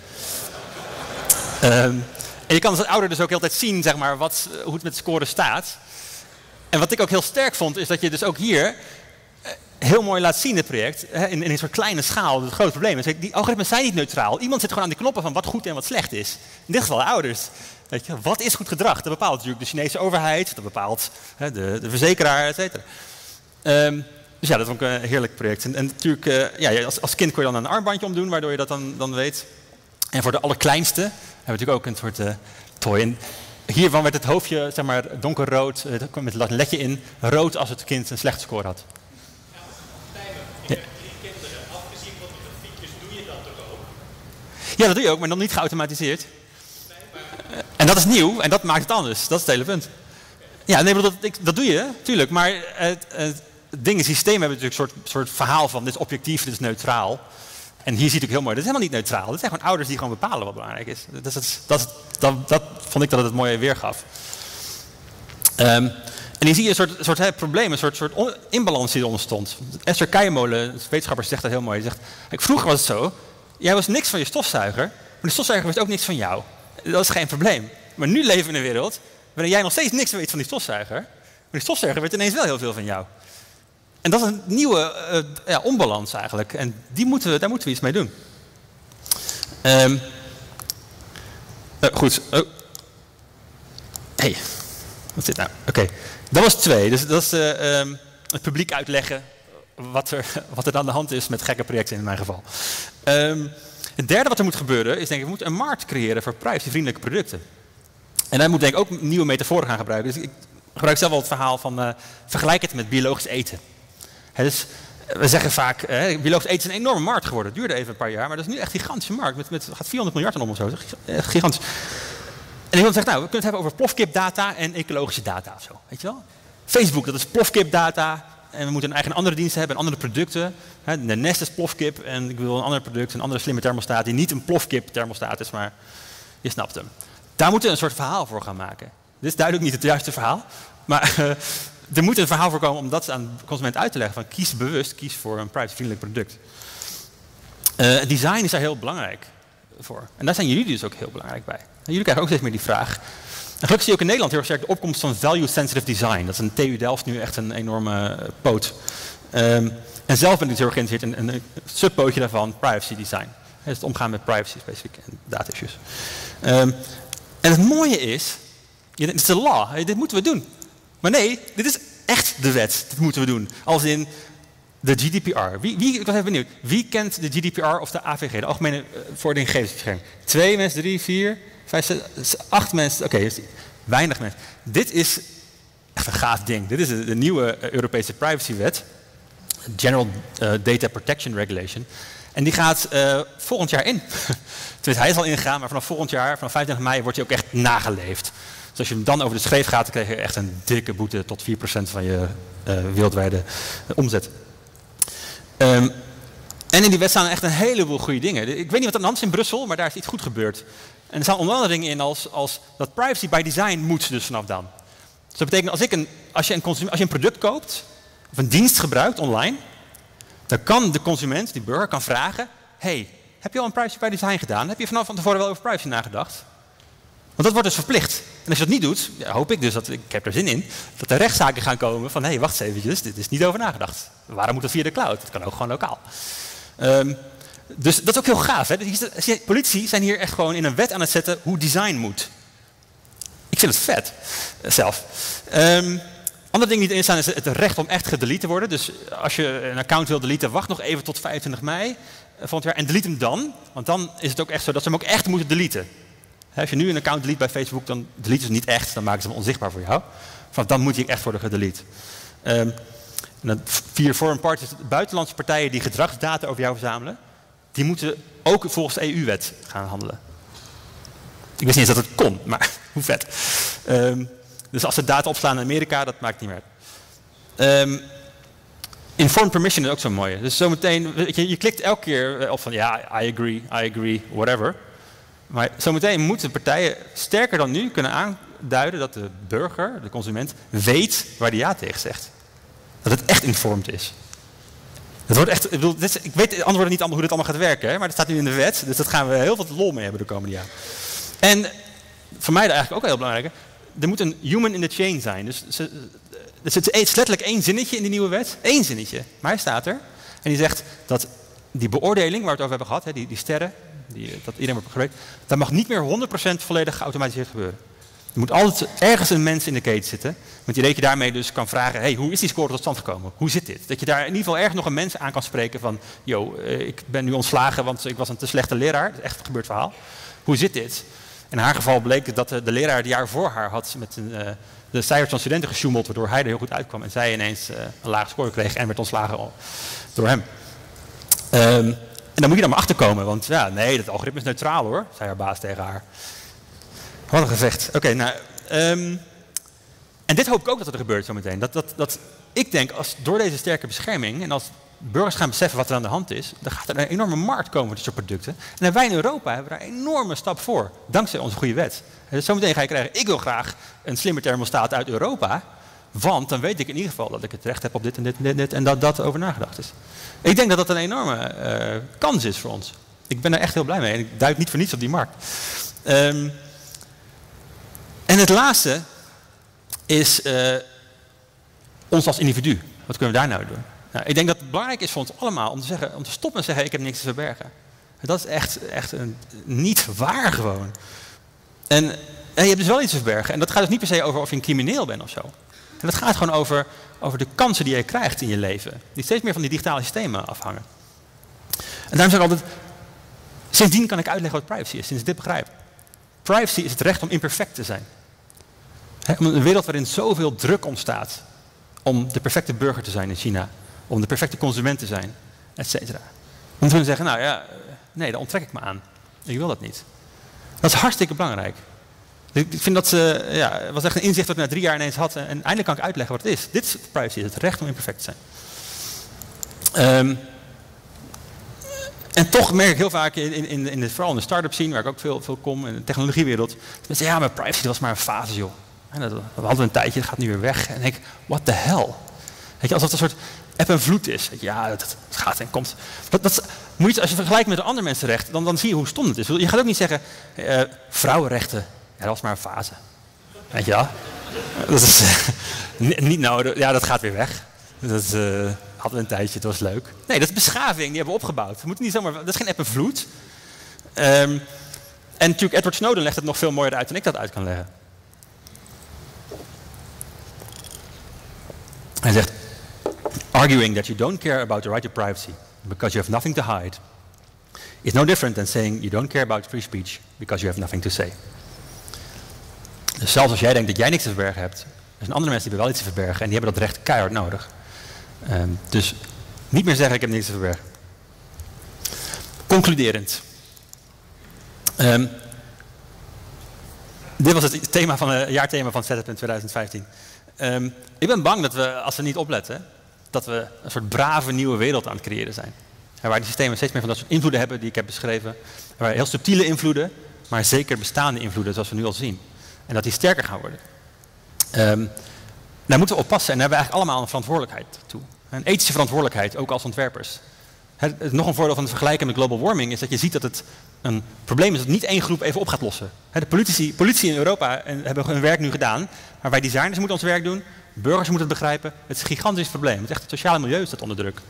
En je kan als ouder dus ook heel tijd zien, zeg maar, hoe het met de score staat. En wat ik ook heel sterk vond, is dat je dus ook hier heel mooi laat zien, het project, in een soort kleine schaal. Het grote probleem is, die algoritmes zijn niet neutraal. Iemand zit gewoon aan die knoppen van wat goed en wat slecht is. In dit geval de ouders. Weet je, wat is goed gedrag? Dat bepaalt natuurlijk de Chinese overheid, dat bepaalt de verzekeraar, et cetera. Dus ja, dat vond ik een heerlijk project. En natuurlijk, als kind kon je dan een armbandje omdoen, waardoor je dat dan weet. En voor de allerkleinste hebben we natuurlijk ook een soort toy. En hiervan werd het hoofdje, zeg maar, donkerrood, met een ledje in, rood als het kind een slechte score had. Ja. Kinderen, afgezien van de fietsjes, doe je dat toch ook? Ja, dat doe je ook, maar dan niet geautomatiseerd. En dat is nieuw en dat maakt het anders. Dat is het hele punt. Ja, nee, dat doe je, tuurlijk. Maar het ding, systeem hebben natuurlijk een soort verhaal van dit is objectief, dit is neutraal. En hier zie je ook heel mooi, dat is helemaal niet neutraal. Dat zijn gewoon ouders die gewoon bepalen wat belangrijk is. Dat vond ik dat het mooie weergaf. En hier zie je een soort probleem, een soort inbalans die er ontstond. Esther Keijenmolen, de wetenschapper, zegt dat heel mooi. Hij zegt, vroeger was het zo, jij was niks van je stofzuiger, maar de stofzuiger wist ook niks van jou. Dat is geen probleem. Maar nu leven we in een wereld waarin jij nog steeds niks weet van die stofzuiger, maar die stofzuiger weet ineens wel heel veel van jou. En dat is een nieuwe onbalans eigenlijk. En daar moeten we iets mee doen. Goed. Hey, wat is dit nou? Oké, dat was 2. Dus dat is het publiek uitleggen wat er aan de hand is met gekke projecten in mijn geval. Het derde wat er moet gebeuren is, denk ik, we moeten een markt creëren voor privacyvriendelijke producten. En daar moet denk ik ook nieuwe metaforen gaan gebruiken. Dus ik gebruik zelf wel het verhaal van vergelijk het met biologisch eten. Dus we zeggen vaak, biologisch eten is een enorme markt geworden. Het duurde even een paar jaar, maar dat is nu echt een gigantische markt. Het gaat 400 miljard aan om of zo. Echt gigantisch. En iemand zegt, nou, we kunnen het hebben over plofkipdata en ecologische data of zo. Weet je wel? Facebook, dat is plofkipdata. En we moeten een andere diensten hebben en andere producten. De Nest is plofkip en ik wil een ander product, een andere slimme thermostaat die niet een plofkip thermostaat is, maar je snapt hem. Daar moeten we een soort verhaal voor gaan maken. Dit is duidelijk niet het juiste verhaal, maar er moet een verhaal voor komen om dat aan de consument uit te leggen. Van kies bewust, kies voor een privacyvriendelijk product. Design is daar heel belangrijk voor. En daar zijn jullie dus ook heel belangrijk bij. En jullie krijgen ook steeds meer die vraag. En gelukkig zie je ook in Nederland heel sterk de opkomst van value-sensitive design. Dat is een TU Delft nu echt een enorme poot. En zelf ben ik heel erg geïnteresseerd in een subpootje daarvan, privacy design. Dus het omgaan met privacy specifiek en data issues. En het mooie is, dit is de law, dit moeten we doen. Maar nee, dit is echt de wet, dit moeten we doen. Als in de GDPR. Ik was even benieuwd, wie kent de GDPR of de AVG, de Algemene Verordening Gegevensbescherming? 2 mensen, 3, 4, 5, 6, 8 mensen, oké, weinig mensen. Dit is echt een gaaf ding. Dit is de nieuwe Europese privacywet, General Data Protection Regulation. En die gaat volgend jaar in. Tenminste, hij is al ingegaan, maar vanaf volgend jaar, vanaf 25 mei, wordt hij ook echt nageleefd. Dus als je hem dan over de schreef gaat, dan krijg je echt een dikke boete tot 4% van je wereldwijde omzet. En in die wet staan echt een heleboel goede dingen. Ik weet niet wat er aan de hand is in Brussel, maar daar is iets goed gebeurd. En er staan onder andere dingen in als dat privacy by design moet dus vanaf dan. Dus dat betekent als je een product koopt, of een dienst gebruikt online, dan kan de consument, die burger, kan vragen, hey, heb je al een privacy by design gedaan? Heb je vanaf van tevoren wel over privacy nagedacht? Want dat wordt dus verplicht. En als je dat niet doet, ja, hoop ik dus, ik heb er zin in, dat er rechtszaken gaan komen van, hé, wacht eens eventjes, dit is niet over nagedacht. Waarom moet dat via de cloud? Dat kan ook gewoon lokaal. Dus dat is ook heel gaaf. Hè? Politici zijn hier echt gewoon in een wet aan het zetten hoe design moet. Ik vind het vet, zelf. Andere dingen die erin staan is het recht om echt gedelete te worden. Dus als je een account wil deleten, wacht nog even tot 25 mei volgend jaar en delete hem dan. Want dan is het ook echt zo dat ze hem ook echt moeten deleten. Als je nu een account delete bij Facebook, dan deleten ze niet echt. Dan maken ze hem onzichtbaar voor jou. Vanaf dan moet hij echt worden gedelete. En dan 4 foreign parties, buitenlandse partijen die gedragsdata over jou verzamelen, die moeten ook volgens de EU-wet gaan handelen. Ik wist niet eens dat het kon, maar hoe vet. Dus als ze data opslaan in Amerika, dat maakt niet meer uit. Informed permission is ook zo mooi. Dus zometeen, je klikt elke keer op van ja, I agree, whatever. Maar zometeen moeten partijen sterker dan nu kunnen aanduiden dat de burger, de consument, weet waar die ja tegen zegt. Dat het echt informed is. Het wordt echt, ik weet de antwoorden niet hoe dit allemaal gaat werken, hè, maar dat staat nu in de wet. Dus dat gaan we heel veel lol mee hebben de komende jaren. En voor mij eigenlijk ook heel belangrijk, er moet een human in the chain zijn. Dus er zit letterlijk 1 zinnetje in die nieuwe wet. 1 zinnetje. Maar hij staat er. En die zegt dat die beoordeling waar we het over hebben gehad, hè, die sterren, dat iedereen wordt gewerkt, dat mag niet meer 100% volledig geautomatiseerd gebeuren. Er moet altijd ergens een mens in de keten zitten. Want dat je daarmee dus kan vragen, hey, hoe is die score tot stand gekomen? Hoe zit dit? Dat je daar in ieder geval ergens nog een mens aan kan spreken van, ik ben nu ontslagen want ik was een te slechte leraar. Dat is echt een gebeurd verhaal. Hoe zit dit? In haar geval bleek dat de leraar het jaar voor haar had met de cijfers van studenten gesjoemeld, waardoor hij er heel goed uitkwam. En zij ineens een lage score kreeg en werd ontslagen door hem. En dan moet je dan maar achterkomen, want ja, nee, dat algoritme is neutraal hoor, zei haar baas tegen haar. Wat een gevecht. Oké, nou, en dit hoop ik ook dat er gebeurt zometeen. Dat ik denk, door deze sterke bescherming en als burgers gaan beseffen wat er aan de hand is, dan gaat er een enorme markt komen voor dit soort producten. En wij in Europa hebben daar een enorme stap voor, dankzij onze goede wet. Dus zometeen ga je krijgen, ik wil graag een slimme thermostaat uit Europa, want dan weet ik in ieder geval dat ik het recht heb op dit en dit en dit en dat over nagedacht is. Ik denk dat dat een enorme kans is voor ons. Ik ben er echt heel blij mee en ik duik niet voor niets op die markt. En het laatste is ons als individu. Wat kunnen we daar nou doen? Nou, ik denk dat het belangrijk is voor ons allemaal om te stoppen en zeggen, ik heb niks te verbergen. Dat is echt niet waar gewoon. En je hebt dus wel iets te verbergen. En dat gaat dus niet per se over of je een crimineel bent of zo. En dat gaat gewoon over de kansen die je krijgt in je leven. Die steeds meer van die digitale systemen afhangen. En daarom zeg ik altijd, sindsdien kan ik uitleggen wat privacy is, sinds ik dit begrijp. Privacy is het recht om imperfect te zijn. Om een wereld waarin zoveel druk ontstaat om de perfecte burger te zijn in China, om de perfecte consument te zijn, et cetera. Om te kunnen zeggen, nou ja, nee, daar onttrek ik me aan. Ik wil dat niet. Dat is hartstikke belangrijk. Ik vind dat het was echt een inzicht dat ik na 3 jaar ineens had en eindelijk kan ik uitleggen wat het is. Dit is privacy, het recht om imperfect te zijn. En toch merk ik heel vaak, vooral in de start-up scene, waar ik ook veel kom, in de technologiewereld, dat ze ja, maar privacy dat was maar een fase, joh. En dat hadden we een tijdje, dat gaat nu weer weg. En dan denk ik, what the hell? Weet je, alsof het een soort eb en vloed is. Ja, dat gaat en komt. Moet je, als je vergelijkt met een ander mensenrecht, dan zie je hoe stom het is. Je gaat ook niet zeggen, vrouwenrechten, ja, dat was maar een fase. Weet je wel? Dat is niet nodig. Ja, dat gaat weer weg. Dat hadden we een tijdje, het was leuk. Nee, dat is beschaving, die hebben we opgebouwd. Dat is geen eb en vloed. En natuurlijk, Edward Snowden legt het nog veel mooier uit dan ik dat uit kan leggen. Hij zegt, arguing that you don't care about the right to privacy because you have nothing to hide is no different than saying you don't care about free speech because you have nothing to say. Dus zelfs als jij denkt dat jij niks te verbergen hebt, er zijn andere mensen die hebben wel iets te verbergen en die hebben dat recht keihard nodig. Dus niet meer zeggen ik heb niks te verbergen. Concluderend. Dit was het thema van het jaarthema van Setup in 2015. Ik ben bang dat we, als we niet opletten, dat we een soort brave nieuwe wereld aan het creëren zijn. Waar die systemen steeds meer van dat soort invloeden hebben die ik heb beschreven. Waar heel subtiele invloeden, maar zeker bestaande invloeden zoals we nu al zien. En dat die sterker gaan worden. Daar moeten we oppassen en daar hebben we eigenlijk allemaal een verantwoordelijkheid toe. Een ethische verantwoordelijkheid, ook als ontwerpers. Nog een voordeel van het vergelijken met global warming is dat je ziet dat het een probleem is dat niet één groep even op gaat lossen. De politie in Europa hebben hun werk nu gedaan, maar wij designers moeten ons werk doen, burgers moeten het begrijpen. Het is een gigantisch probleem. Het is echt het sociale milieu staat onder druk.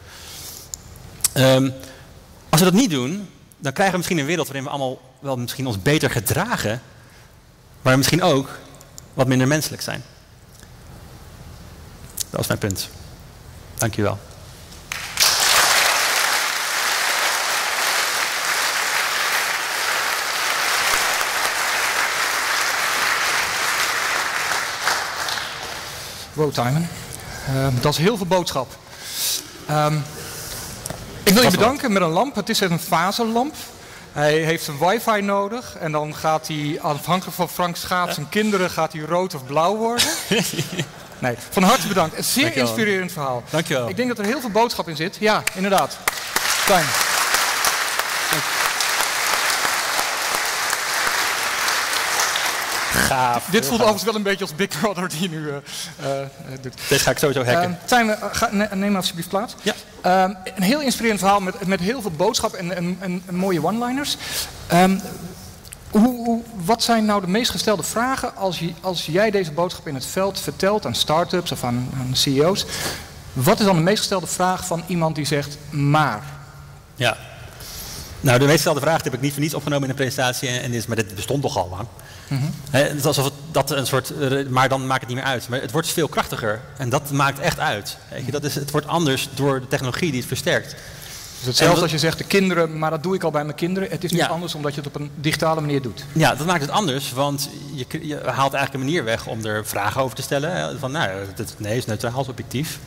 Als we dat niet doen, dan krijgen we misschien een wereld waarin we allemaal wel misschien ons beter gedragen, maar misschien ook wat minder menselijk zijn. Dat was mijn punt. Dank je wel. Wow, Tijmen. Dat is heel veel boodschap. Ik wil je bedanken met een lamp. Het is een fasenlamp. Hij heeft een wifi nodig en dan gaat hij, afhankelijk van Frank Schaap zijn kinderen, gaat hij rood of blauw worden. Nee, van harte bedankt. Een zeer inspirerend verhaal. Dankjewel. Ik denk dat er heel veel boodschap in zit. Ja, inderdaad. Tijn. Gaaf. Dit voelt overigens wel een beetje als Big Brother die nu doet. Dit ga ik sowieso hacken. Tijn, neem alsjeblieft plaats. Ja. Een heel inspirerend verhaal met heel veel boodschap en mooie one-liners. Wat zijn nou de meest gestelde vragen als jij deze boodschap in het veld vertelt aan start-ups of aan CEO's? Wat is dan de meest gestelde vraag van iemand die zegt maar? Ja. Nou, de meest gestelde vraag heb ik niet voor niets opgenomen in de presentatie en is, maar dit bestond toch al lang. Het is alsof dat een soort, maar dan maakt het niet meer uit. Maar het wordt veel krachtiger en dat maakt echt uit. Weet je, het wordt anders door de technologie die het versterkt. Dus hetzelfde als je zegt de kinderen, maar dat doe ik al bij mijn kinderen. Het is niet anders omdat je het op een digitale manier doet. Ja, dat maakt het anders, want je haalt eigenlijk een manier weg om er vragen over te stellen. Van, nou, nee, het is neutraal, het is objectief.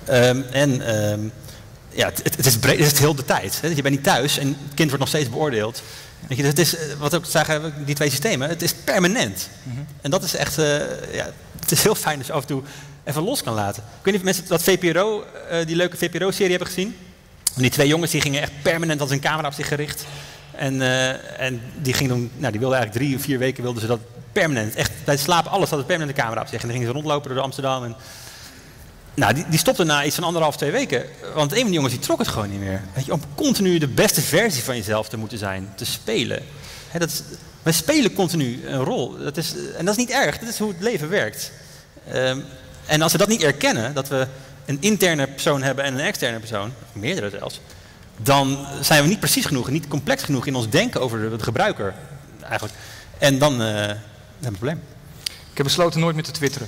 Ja, het is breed, het is heel de tijd. Hè? Je bent niet thuis en het kind wordt nog steeds beoordeeld. Weet je, het is, wat ook zeggen, die twee systemen, het is permanent. En dat is echt, het is heel fijn als je af en toe even los kan laten. Ik weet niet of mensen dat VPRO, die leuke VPRO-serie hebben gezien. Die twee jongens die gingen echt permanent als een camera op zich gericht. En die gingen doen, nou, die wilden eigenlijk 3 of 4 weken wilden ze dat permanent. Echt, bij het slapen alles had het permanent een camera op zich. En dan gingen ze rondlopen door Amsterdam. En, nou, die stopte na iets van 1,5, 2 weken. Want een van die jongens die trok het gewoon niet meer. Weet je, om continu de beste versie van jezelf te moeten zijn, te spelen. Hè, wij spelen continu een rol. En dat is niet erg, dat is hoe het leven werkt. En als we dat niet erkennen, dat we een interne persoon hebben en een externe persoon, meerdere zelfs, dan zijn we niet precies genoeg en niet complex genoeg in ons denken over de gebruiker eigenlijk. En dan hebben we een probleem. Ik heb besloten nooit meer te twitteren.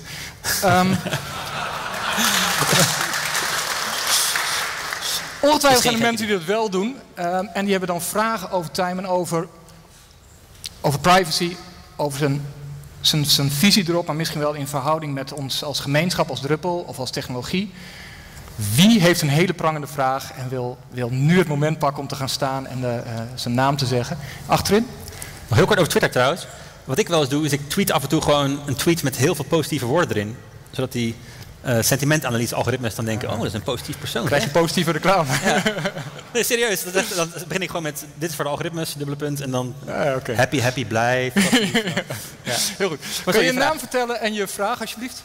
Ongetwijfeld zijn er mensen die dat wel doen en die hebben dan vragen over Tijmen, over privacy, over zijn visie erop, maar misschien wel in verhouding met ons als gemeenschap, als Druppel of als technologie. Wie heeft een hele prangende vraag en wil nu het moment pakken om te gaan staan en zijn naam te zeggen? Achterin. Nog heel kort over Twitter trouwens. Wat ik wel eens doe, is ik tweet af en toe gewoon een tweet met heel veel positieve woorden erin. Zodat die sentimentanalyse-algoritmes dan denken, oh, dat is een positief persoon. Krijg je positieve reclame? Ja. Nee, serieus. Dan begin ik gewoon met, dit is voor de algoritmes, dubbele punt. En dan happy, blij. Ja. Heel goed. Kun je je naam vertellen en je vraag alsjeblieft?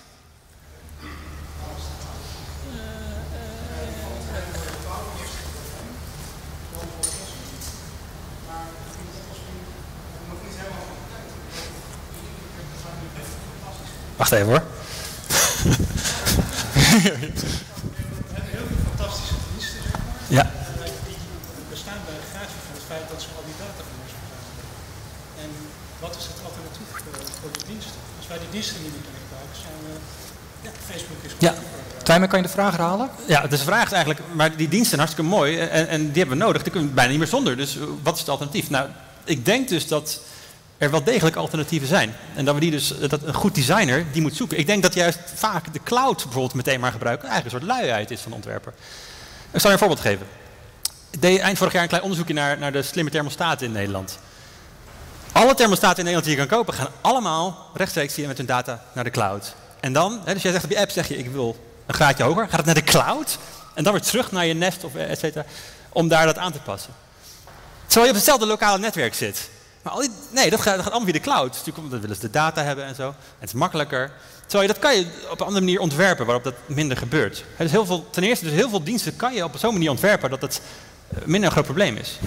Wacht even hoor. Heel veel fantastische diensten. Ja. We staan bij de gratie van het feit dat ze al die data verloren zijn. En wat is het alternatief voor die diensten? Als wij die diensten niet meer kunnen gebruiken, zijn we... Ja, Facebook is gewoon... Ja. Tijmen, kan je de vraag herhalen? Ja, het is een vraag eigenlijk, maar die diensten zijn hartstikke mooi en die hebben we nodig. Die kunnen we bijna niet meer zonder. Dus wat is het alternatief? Nou, ik denk dus dat er wel degelijk alternatieven zijn. En dat we dat een goed designer die moet zoeken. Ik denk dat juist vaak de cloud bijvoorbeeld meteen maar gebruiken eigenlijk een soort luiheid is van de ontwerper. Ik zal je een voorbeeld geven. Ik deed eind vorig jaar een klein onderzoekje naar de slimme thermostaten in Nederland. Alle thermostaten in Nederland die je kan kopen gaan allemaal rechtstreeks via met hun data naar de cloud. En dan, dus jij zegt op je app, zeg je ik wil een graadje hoger, gaat het naar de cloud en dan weer terug naar je Nest of et cetera, om daar dat aan te passen. Terwijl je op hetzelfde lokale netwerk zit. Maar dat gaat allemaal via de cloud. Dus dan willen ze de data hebben en zo. En het is makkelijker. Terwijl dat kan je op een andere manier ontwerpen waarop dat minder gebeurt. Dus ten eerste, heel veel diensten kan je op zo'n manier ontwerpen dat het minder een groot probleem is.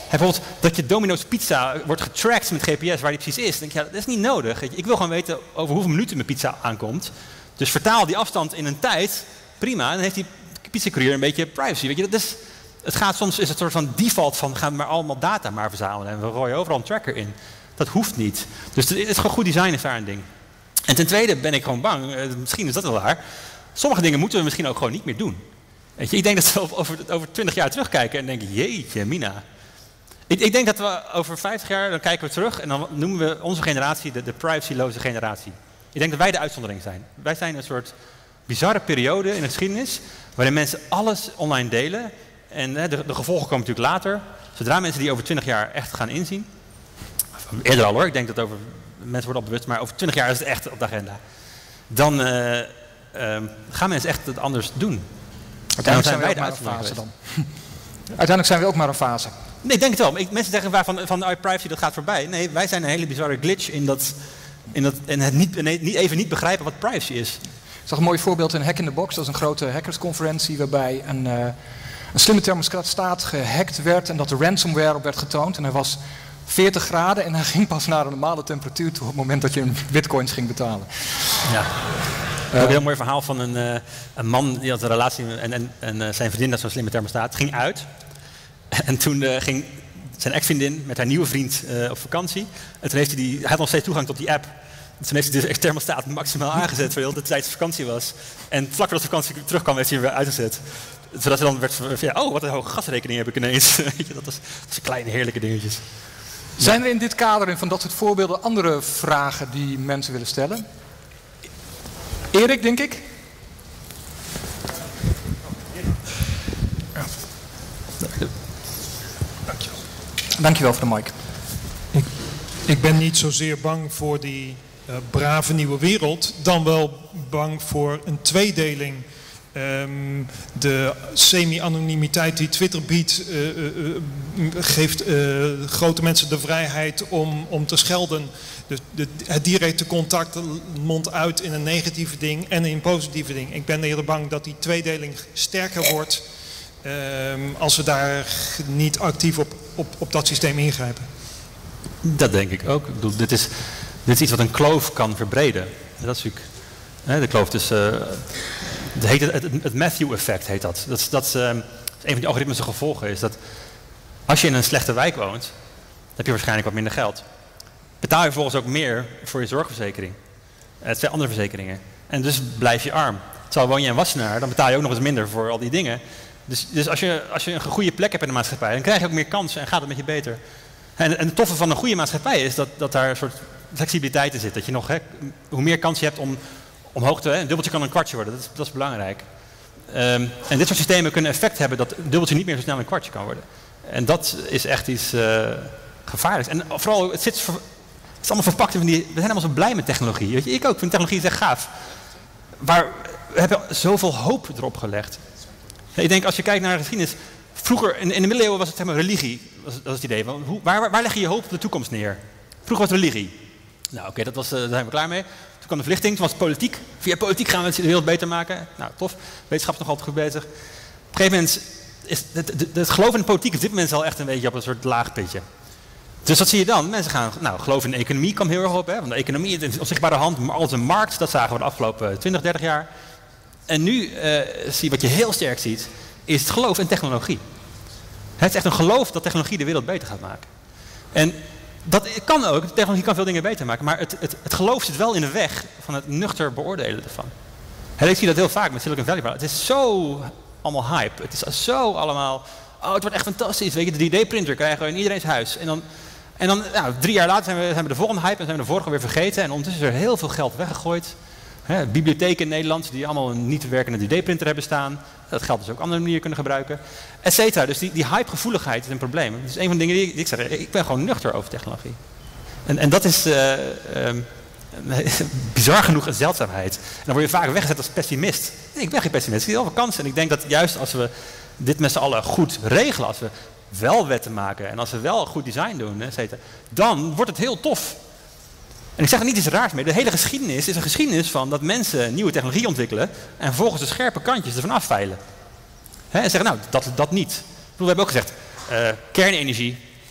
Bijvoorbeeld dat je Domino's Pizza wordt getracked met GPS waar die precies is. Dan denk je, ja, dat is niet nodig. Ik wil gewoon weten over hoeveel minuten mijn pizza aankomt. Dus vertaal die afstand in een tijd, prima. Dan heeft die pizzacourier een beetje privacy. Weet je, dat is, het gaat soms, is het soort van default van gaan we maar allemaal data maar verzamelen. En we gooien overal een tracker in. Dat hoeft niet. Dus het is gewoon goed design is daar een ding. En ten tweede ben ik gewoon bang, misschien is dat wel waar. Sommige dingen moeten we misschien ook gewoon niet meer doen. Weet je, ik denk dat we over 20 jaar terugkijken en denken, jeetje mina. Ik denk dat we over 50 jaar, dan kijken we terug en dan noemen we onze generatie de privacyloze generatie. Ik denk dat wij de uitzondering zijn. Wij zijn een soort bizarre periode in de geschiedenis waarin mensen alles online delen. En de gevolgen komen natuurlijk later. Zodra mensen die over 20 jaar echt gaan inzien. Eerder al hoor, ik denk dat mensen worden al bewust, maar over 20 jaar is het echt op de agenda. Dan gaan mensen echt het anders doen. Uiteindelijk zijn wij maar een fase dan. Uiteindelijk zijn we ook maar een fase. Nee, ik denk het wel. Mensen zeggen van privacy dat gaat voorbij. Nee, wij zijn een hele bizarre glitch in het niet begrijpen wat privacy is. Ik zag een mooi voorbeeld in Hack in the Box. Dat is een grote hackersconferentie waarbij een slimme thermostaat gehackt werd en dat de ransomware op werd getoond. En hij was 40 graden en hij ging pas naar een normale temperatuur toe op het moment dat je een bitcoins ging betalen. Ja. Ook een heel mooi verhaal van een man die had een relatie en zijn vriendin had zo'n slimme thermostaat. Ging uit en toen ging zijn ex-vriendin met haar nieuwe vriend op vakantie. En toen heeft hij had nog steeds toegang tot die app. En toen heeft hij de thermostaat maximaal aangezet voor de hele tijd vakantie was. En vlak voordat de vakantie terugkwam heeft hij hem weer uitgezet. Zodat hij dan werd van, oh wat een hoge gasrekening heb ik ineens. Weet je, dat zijn kleine heerlijke dingetjes. Zijn er in dit kader en van dat soort voorbeelden andere vragen die mensen willen stellen? Erik, denk ik? Ja. Dankjewel voor de mic. Ik ben niet zozeer bang voor die brave nieuwe wereld, dan wel bang voor een tweedeling. De semi-anonimiteit die Twitter biedt, geeft grote mensen de vrijheid om te schelden. Het directe contact mondt uit in een negatieve ding en in een positieve ding. Ik ben eerder bang dat die tweedeling sterker wordt als we daar niet actief op dat systeem ingrijpen. Dat denk ik ook. Ik bedoel, dit is iets wat een kloof kan verbreden. Dat is natuurlijk de kloof tussen... Het Matthew-effect heet dat. Dat is een van die algoritmische gevolgen. Is dat als je in een slechte wijk woont, dan heb je waarschijnlijk wat minder geld. Betaal je vervolgens ook meer voor je zorgverzekering. Het zijn andere verzekeringen. En dus blijf je arm. Terwijl woon je in Wassenaar, dan betaal je ook nog eens minder voor al die dingen. Dus als je een goede plek hebt in de maatschappij, dan krijg je ook meer kansen en gaat het met je beter. En het toffe van een goede maatschappij is dat daar een soort flexibiliteit in zit. Dat je nog, hoe meer kans je hebt om omhoog te... Een dubbeltje kan een kwartje worden, dat is belangrijk. En dit soort systemen kunnen effect hebben dat een dubbeltje niet meer zo snel een kwartje kan worden. En dat is echt iets gevaarlijks. En vooral, het is allemaal verpakt in we zijn allemaal zo blij met technologie. Weet je, ik ook, vind technologie is echt gaaf. Maar we hebben zoveel hoop erop gelegd. Ik denk, als je kijkt naar de geschiedenis... Vroeger, in de middeleeuwen was het zeg maar religie. Dat is het idee. Waar leg je je hoop op de toekomst neer? Vroeger was het religie. Nou oké, daar zijn we klaar mee. Toen kwam de verlichting, toen was het politiek. Via politiek gaan we de wereld beter maken. Nou, tof. Wetenschap is nog altijd goed bezig. Op een gegeven moment is het geloof in de politiek op dit moment al echt een beetje op een soort laag pitje. Dus wat zie je dan? Mensen gaan, geloof in de economie kwam heel erg op. Hè? Want de economie, de onzichtbare hand, maar als een markt, dat zagen we de afgelopen 20, 30 jaar. En nu zie je wat je heel sterk ziet, is het geloof in technologie. Het is echt een geloof dat technologie de wereld beter gaat maken. En dat kan ook, technologie kan veel dingen beter maken, maar het geloof zit wel in de weg van het nuchter beoordelen ervan. Ik zie dat heel vaak met Silicon Valley. Het is zo allemaal hype. Het is zo allemaal, het wordt echt fantastisch. Weet je, de 3D-printer krijgen we in iedereen's huis. En dan 3 jaar later zijn we de volgende hype en zijn we de vorige weer vergeten. En ondertussen is er heel veel geld weggegooid. Bibliotheken in Nederland die allemaal een niet werkende 3D-printer hebben staan. Dat geld dus ook op andere manieren kunnen gebruiken. Et cetera. Dus die hypegevoeligheid is een probleem. Dat is een van de dingen die ik zeg. Ik ben gewoon nuchter over technologie. En dat is bizar genoeg een zeldzaamheid. En dan word je vaak weggezet als pessimist. Nee, ik ben geen pessimist. Ik zie heel veel kansen. En ik denk dat juist als we dit met z'n allen goed regelen, als we wel wetten maken en als we wel goed design doen, et cetera, dan wordt het heel tof. En ik zeg er niet iets raars mee. De hele geschiedenis is een geschiedenis van dat mensen nieuwe technologie ontwikkelen en vervolgens de scherpe kantjes ervan afveilen. En zeggen, dat niet. We hebben ook gezegd, kernenergie,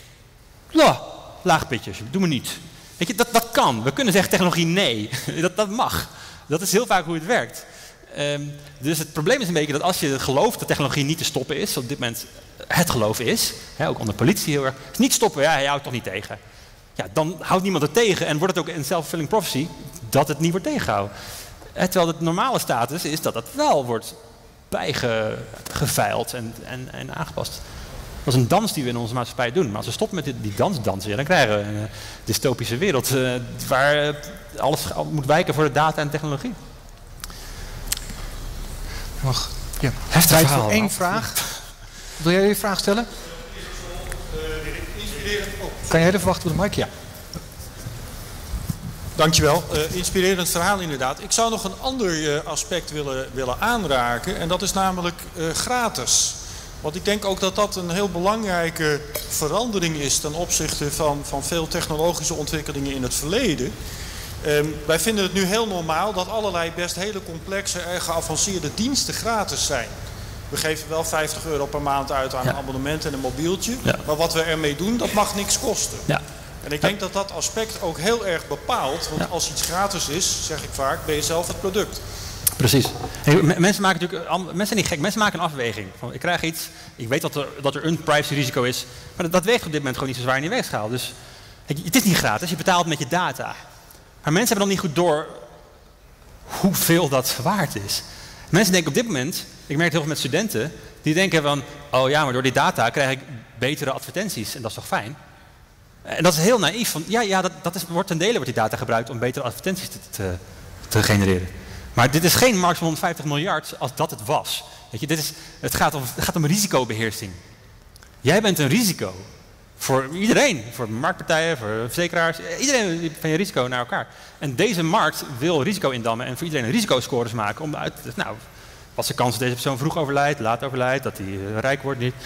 laag pitje, doe maar niet. Weet je, dat kan. We kunnen zeggen technologie nee. dat mag. Dat is heel vaak hoe het werkt. Dus het probleem is een beetje dat als je gelooft dat technologie niet te stoppen is, op dit moment het geloof is, ook onder politie heel erg, is niet stoppen, ja, hij houdt toch niet tegen. Ja, dan houdt niemand het tegen en wordt het ook een self-fulfilling prophecy dat het niet wordt tegengehouden. Terwijl het normale status is dat het wel wordt bijgeveild en aangepast. Dat is een dans die we in onze maatschappij doen. Maar als we stoppen met die dansen, dan krijgen we een dystopische wereld waar alles moet wijken voor de data en technologie. Mag. Ja. Heftig Tijd verhaal. voor één vraag. Wil jij je vraag stellen? Kan jij even wachten op de mic? Ja. Dankjewel. Inspirerend verhaal inderdaad. Ik zou nog een ander aspect willen aanraken. En dat is namelijk gratis. Want ik denk ook dat dat een heel belangrijke verandering is ten opzichte van veel technologische ontwikkelingen in het verleden. Wij vinden het nu heel normaal dat allerlei best hele complexe en geavanceerde diensten gratis zijn. We geven wel €50 per maand uit aan een abonnement en een mobieltje. Ja. Maar wat we ermee doen, dat mag niks kosten. Ja. En ik denk dat dat aspect ook heel erg bepaalt. Want als iets gratis is, zeg ik vaak, ben je zelf het product. Precies. Hey, mensen maken natuurlijk, mensen zijn niet gek, mensen maken een afweging. Van, ik krijg iets, ik weet dat er een privacy-risico is, maar dat weegt op dit moment gewoon niet zo zwaar in die weegschaal. Dus het is niet gratis, je betaalt met je data. Maar mensen hebben dan niet goed door hoeveel dat waard is. Mensen denken op dit moment, ik merk het heel veel met studenten, die denken van, oh ja, maar door die data krijg ik betere advertenties en dat is toch fijn? En dat is heel naïef. Van, wordt ten dele wordt die data gebruikt om betere advertenties te genereren. Maar dit is geen markt van 150 miljard als dat het was. Weet je, het gaat om risicobeheersing. Jij bent een risico. Voor iedereen. Voor marktpartijen, voor verzekeraars. Iedereen van je risico naar elkaar. En deze markt wil risico indammen en voor iedereen een risicoscores maken. Om uit, nou, wat is de kans dat deze persoon vroeg overlijdt, laat overlijdt, dat hij rijk wordt, niet.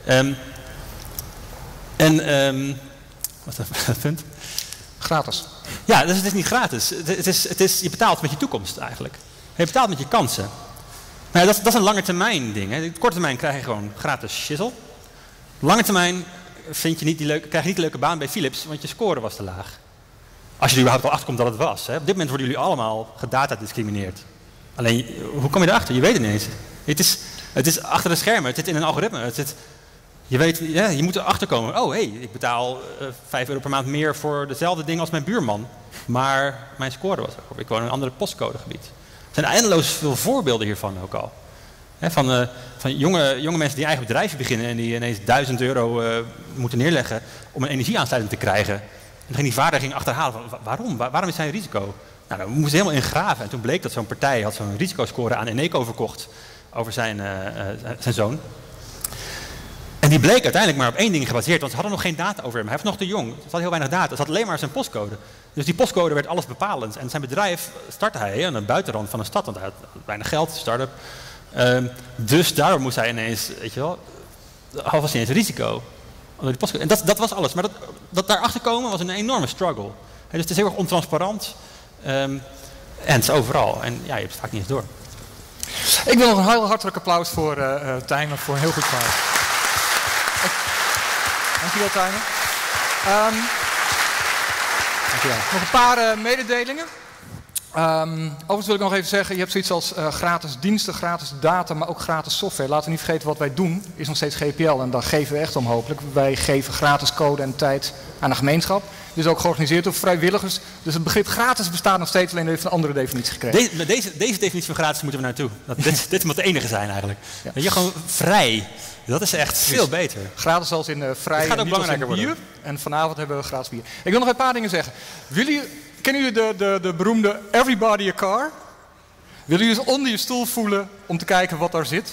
Wat is het punt? Gratis. Ja, dus het is niet gratis. Je betaalt met je toekomst eigenlijk. Je betaalt met je kansen. Maar ja, dat is een lange termijn ding. Hè. Op korte termijn krijg je gewoon gratis shizzle. Lange termijn krijg je niet die leuke baan bij Philips, want je score was te laag. Als je er überhaupt al achterkomt dat het was. Hè. Op dit moment worden jullie allemaal gedata-discrimineerd. Alleen, hoe kom je erachter? Je weet het niet eens. Het is achter de schermen, het zit in een algoritme. Je weet, je moet erachter komen. Oh, ik betaal €5 per maand meer voor dezelfde dingen als mijn buurman. Maar mijn score was er. Ik woon in een andere postcodegebied. Er zijn eindeloos veel voorbeelden hiervan ook al. Van jonge mensen die eigen bedrijven beginnen en die ineens €1000 moeten neerleggen om een energieaansluiting te krijgen. En dan ging die vader achterhalen van waarom? Waarom is hij een risico? Nou, dan moesten ze helemaal ingraven. En toen bleek dat zo'n partij had zo'n risicoscore aan Eneco verkocht over zijn zoon. En die bleek uiteindelijk maar op één ding gebaseerd, want ze hadden nog geen data over hem. Hij was nog te jong, ze had heel weinig data, ze had alleen maar zijn postcode. Dus die postcode werd alles bepalend. En zijn bedrijf startte hij aan de buitenrand van een stad, want hij had weinig geld, start-up. Dus daardoor moest hij ineens, weet je wel, was hij ineens een risico. En dat was alles. Maar dat daarachter komen was een enorme struggle. Dus het is heel erg ontransparant. En het is overal. En ja, je hebt het vaak niet eens door. Ik wil nog een heel hartelijk applaus voor Tijmen voor een heel goed verhaal. Dankjewel, Tijmen. Nog een paar mededelingen. Overigens wil ik nog even zeggen, je hebt zoiets als gratis diensten, gratis data, maar ook gratis software. Laten we niet vergeten wat wij doen, is nog steeds GPL en daar geven we echt om hopelijk. Wij geven gratis code en tijd aan de gemeenschap. Dit is ook georganiseerd door vrijwilligers. Dus het begrip gratis bestaat nog steeds, alleen heeft een andere definitie gekregen. Deze definitie van gratis moeten we naartoe. Dit moet de enige zijn eigenlijk. Ja. Weet je, gewoon vrij. Dat is echt veel beter. Gratis als in vrij. Het gaat ook en niet belangrijker als in bier. worden. En vanavond hebben we gratis bier. Ik wil nog een paar dingen zeggen. Kennen jullie de beroemde Everybody a Car? Willen jullie eens onder je stoel voelen om te kijken wat daar zit?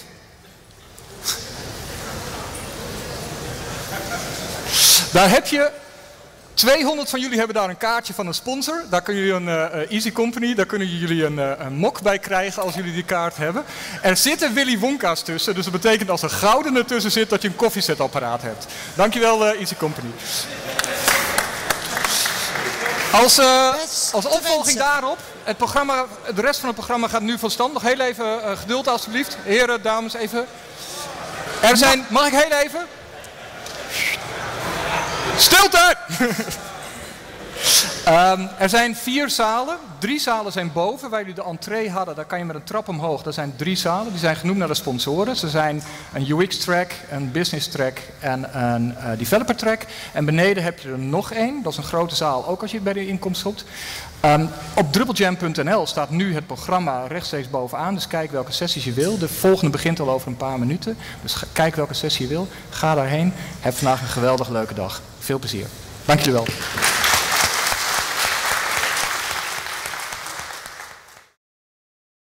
Daar heb je 200 van jullie hebben daar een kaartje van een sponsor. Daar kunnen jullie een Easy Company, daar kunnen jullie een mok bij krijgen als jullie die kaart hebben. Er zitten Willy Wonka's tussen, dus dat betekent als er gouden ertussen zit dat je een koffiezetapparaat hebt. Dankjewel Easy Company. Als opvolging daarop, de rest van het programma gaat nu van stand. Nog heel even geduld alstublieft. Heren, dames, even. Mag ik heel even? Stilte! Er zijn 4 zalen. 3 zalen zijn boven, waar jullie de entree hadden. Daar kan je met een trap omhoog. Dat zijn 3 zalen. Die zijn genoemd naar de sponsoren. Ze zijn een UX-track, een business-track en een developer-track. En beneden heb je er nog 1. Dat is een grote zaal, ook als je bij de inkomst stopt. Op druppeljam.nl staat nu het programma rechtstreeks bovenaan. Dus kijk welke sessies je wil. De volgende begint al over een paar minuten. Dus kijk welke sessie je wil. Ga daarheen. Heb vandaag een geweldig leuke dag. Veel plezier. Dank jullie wel.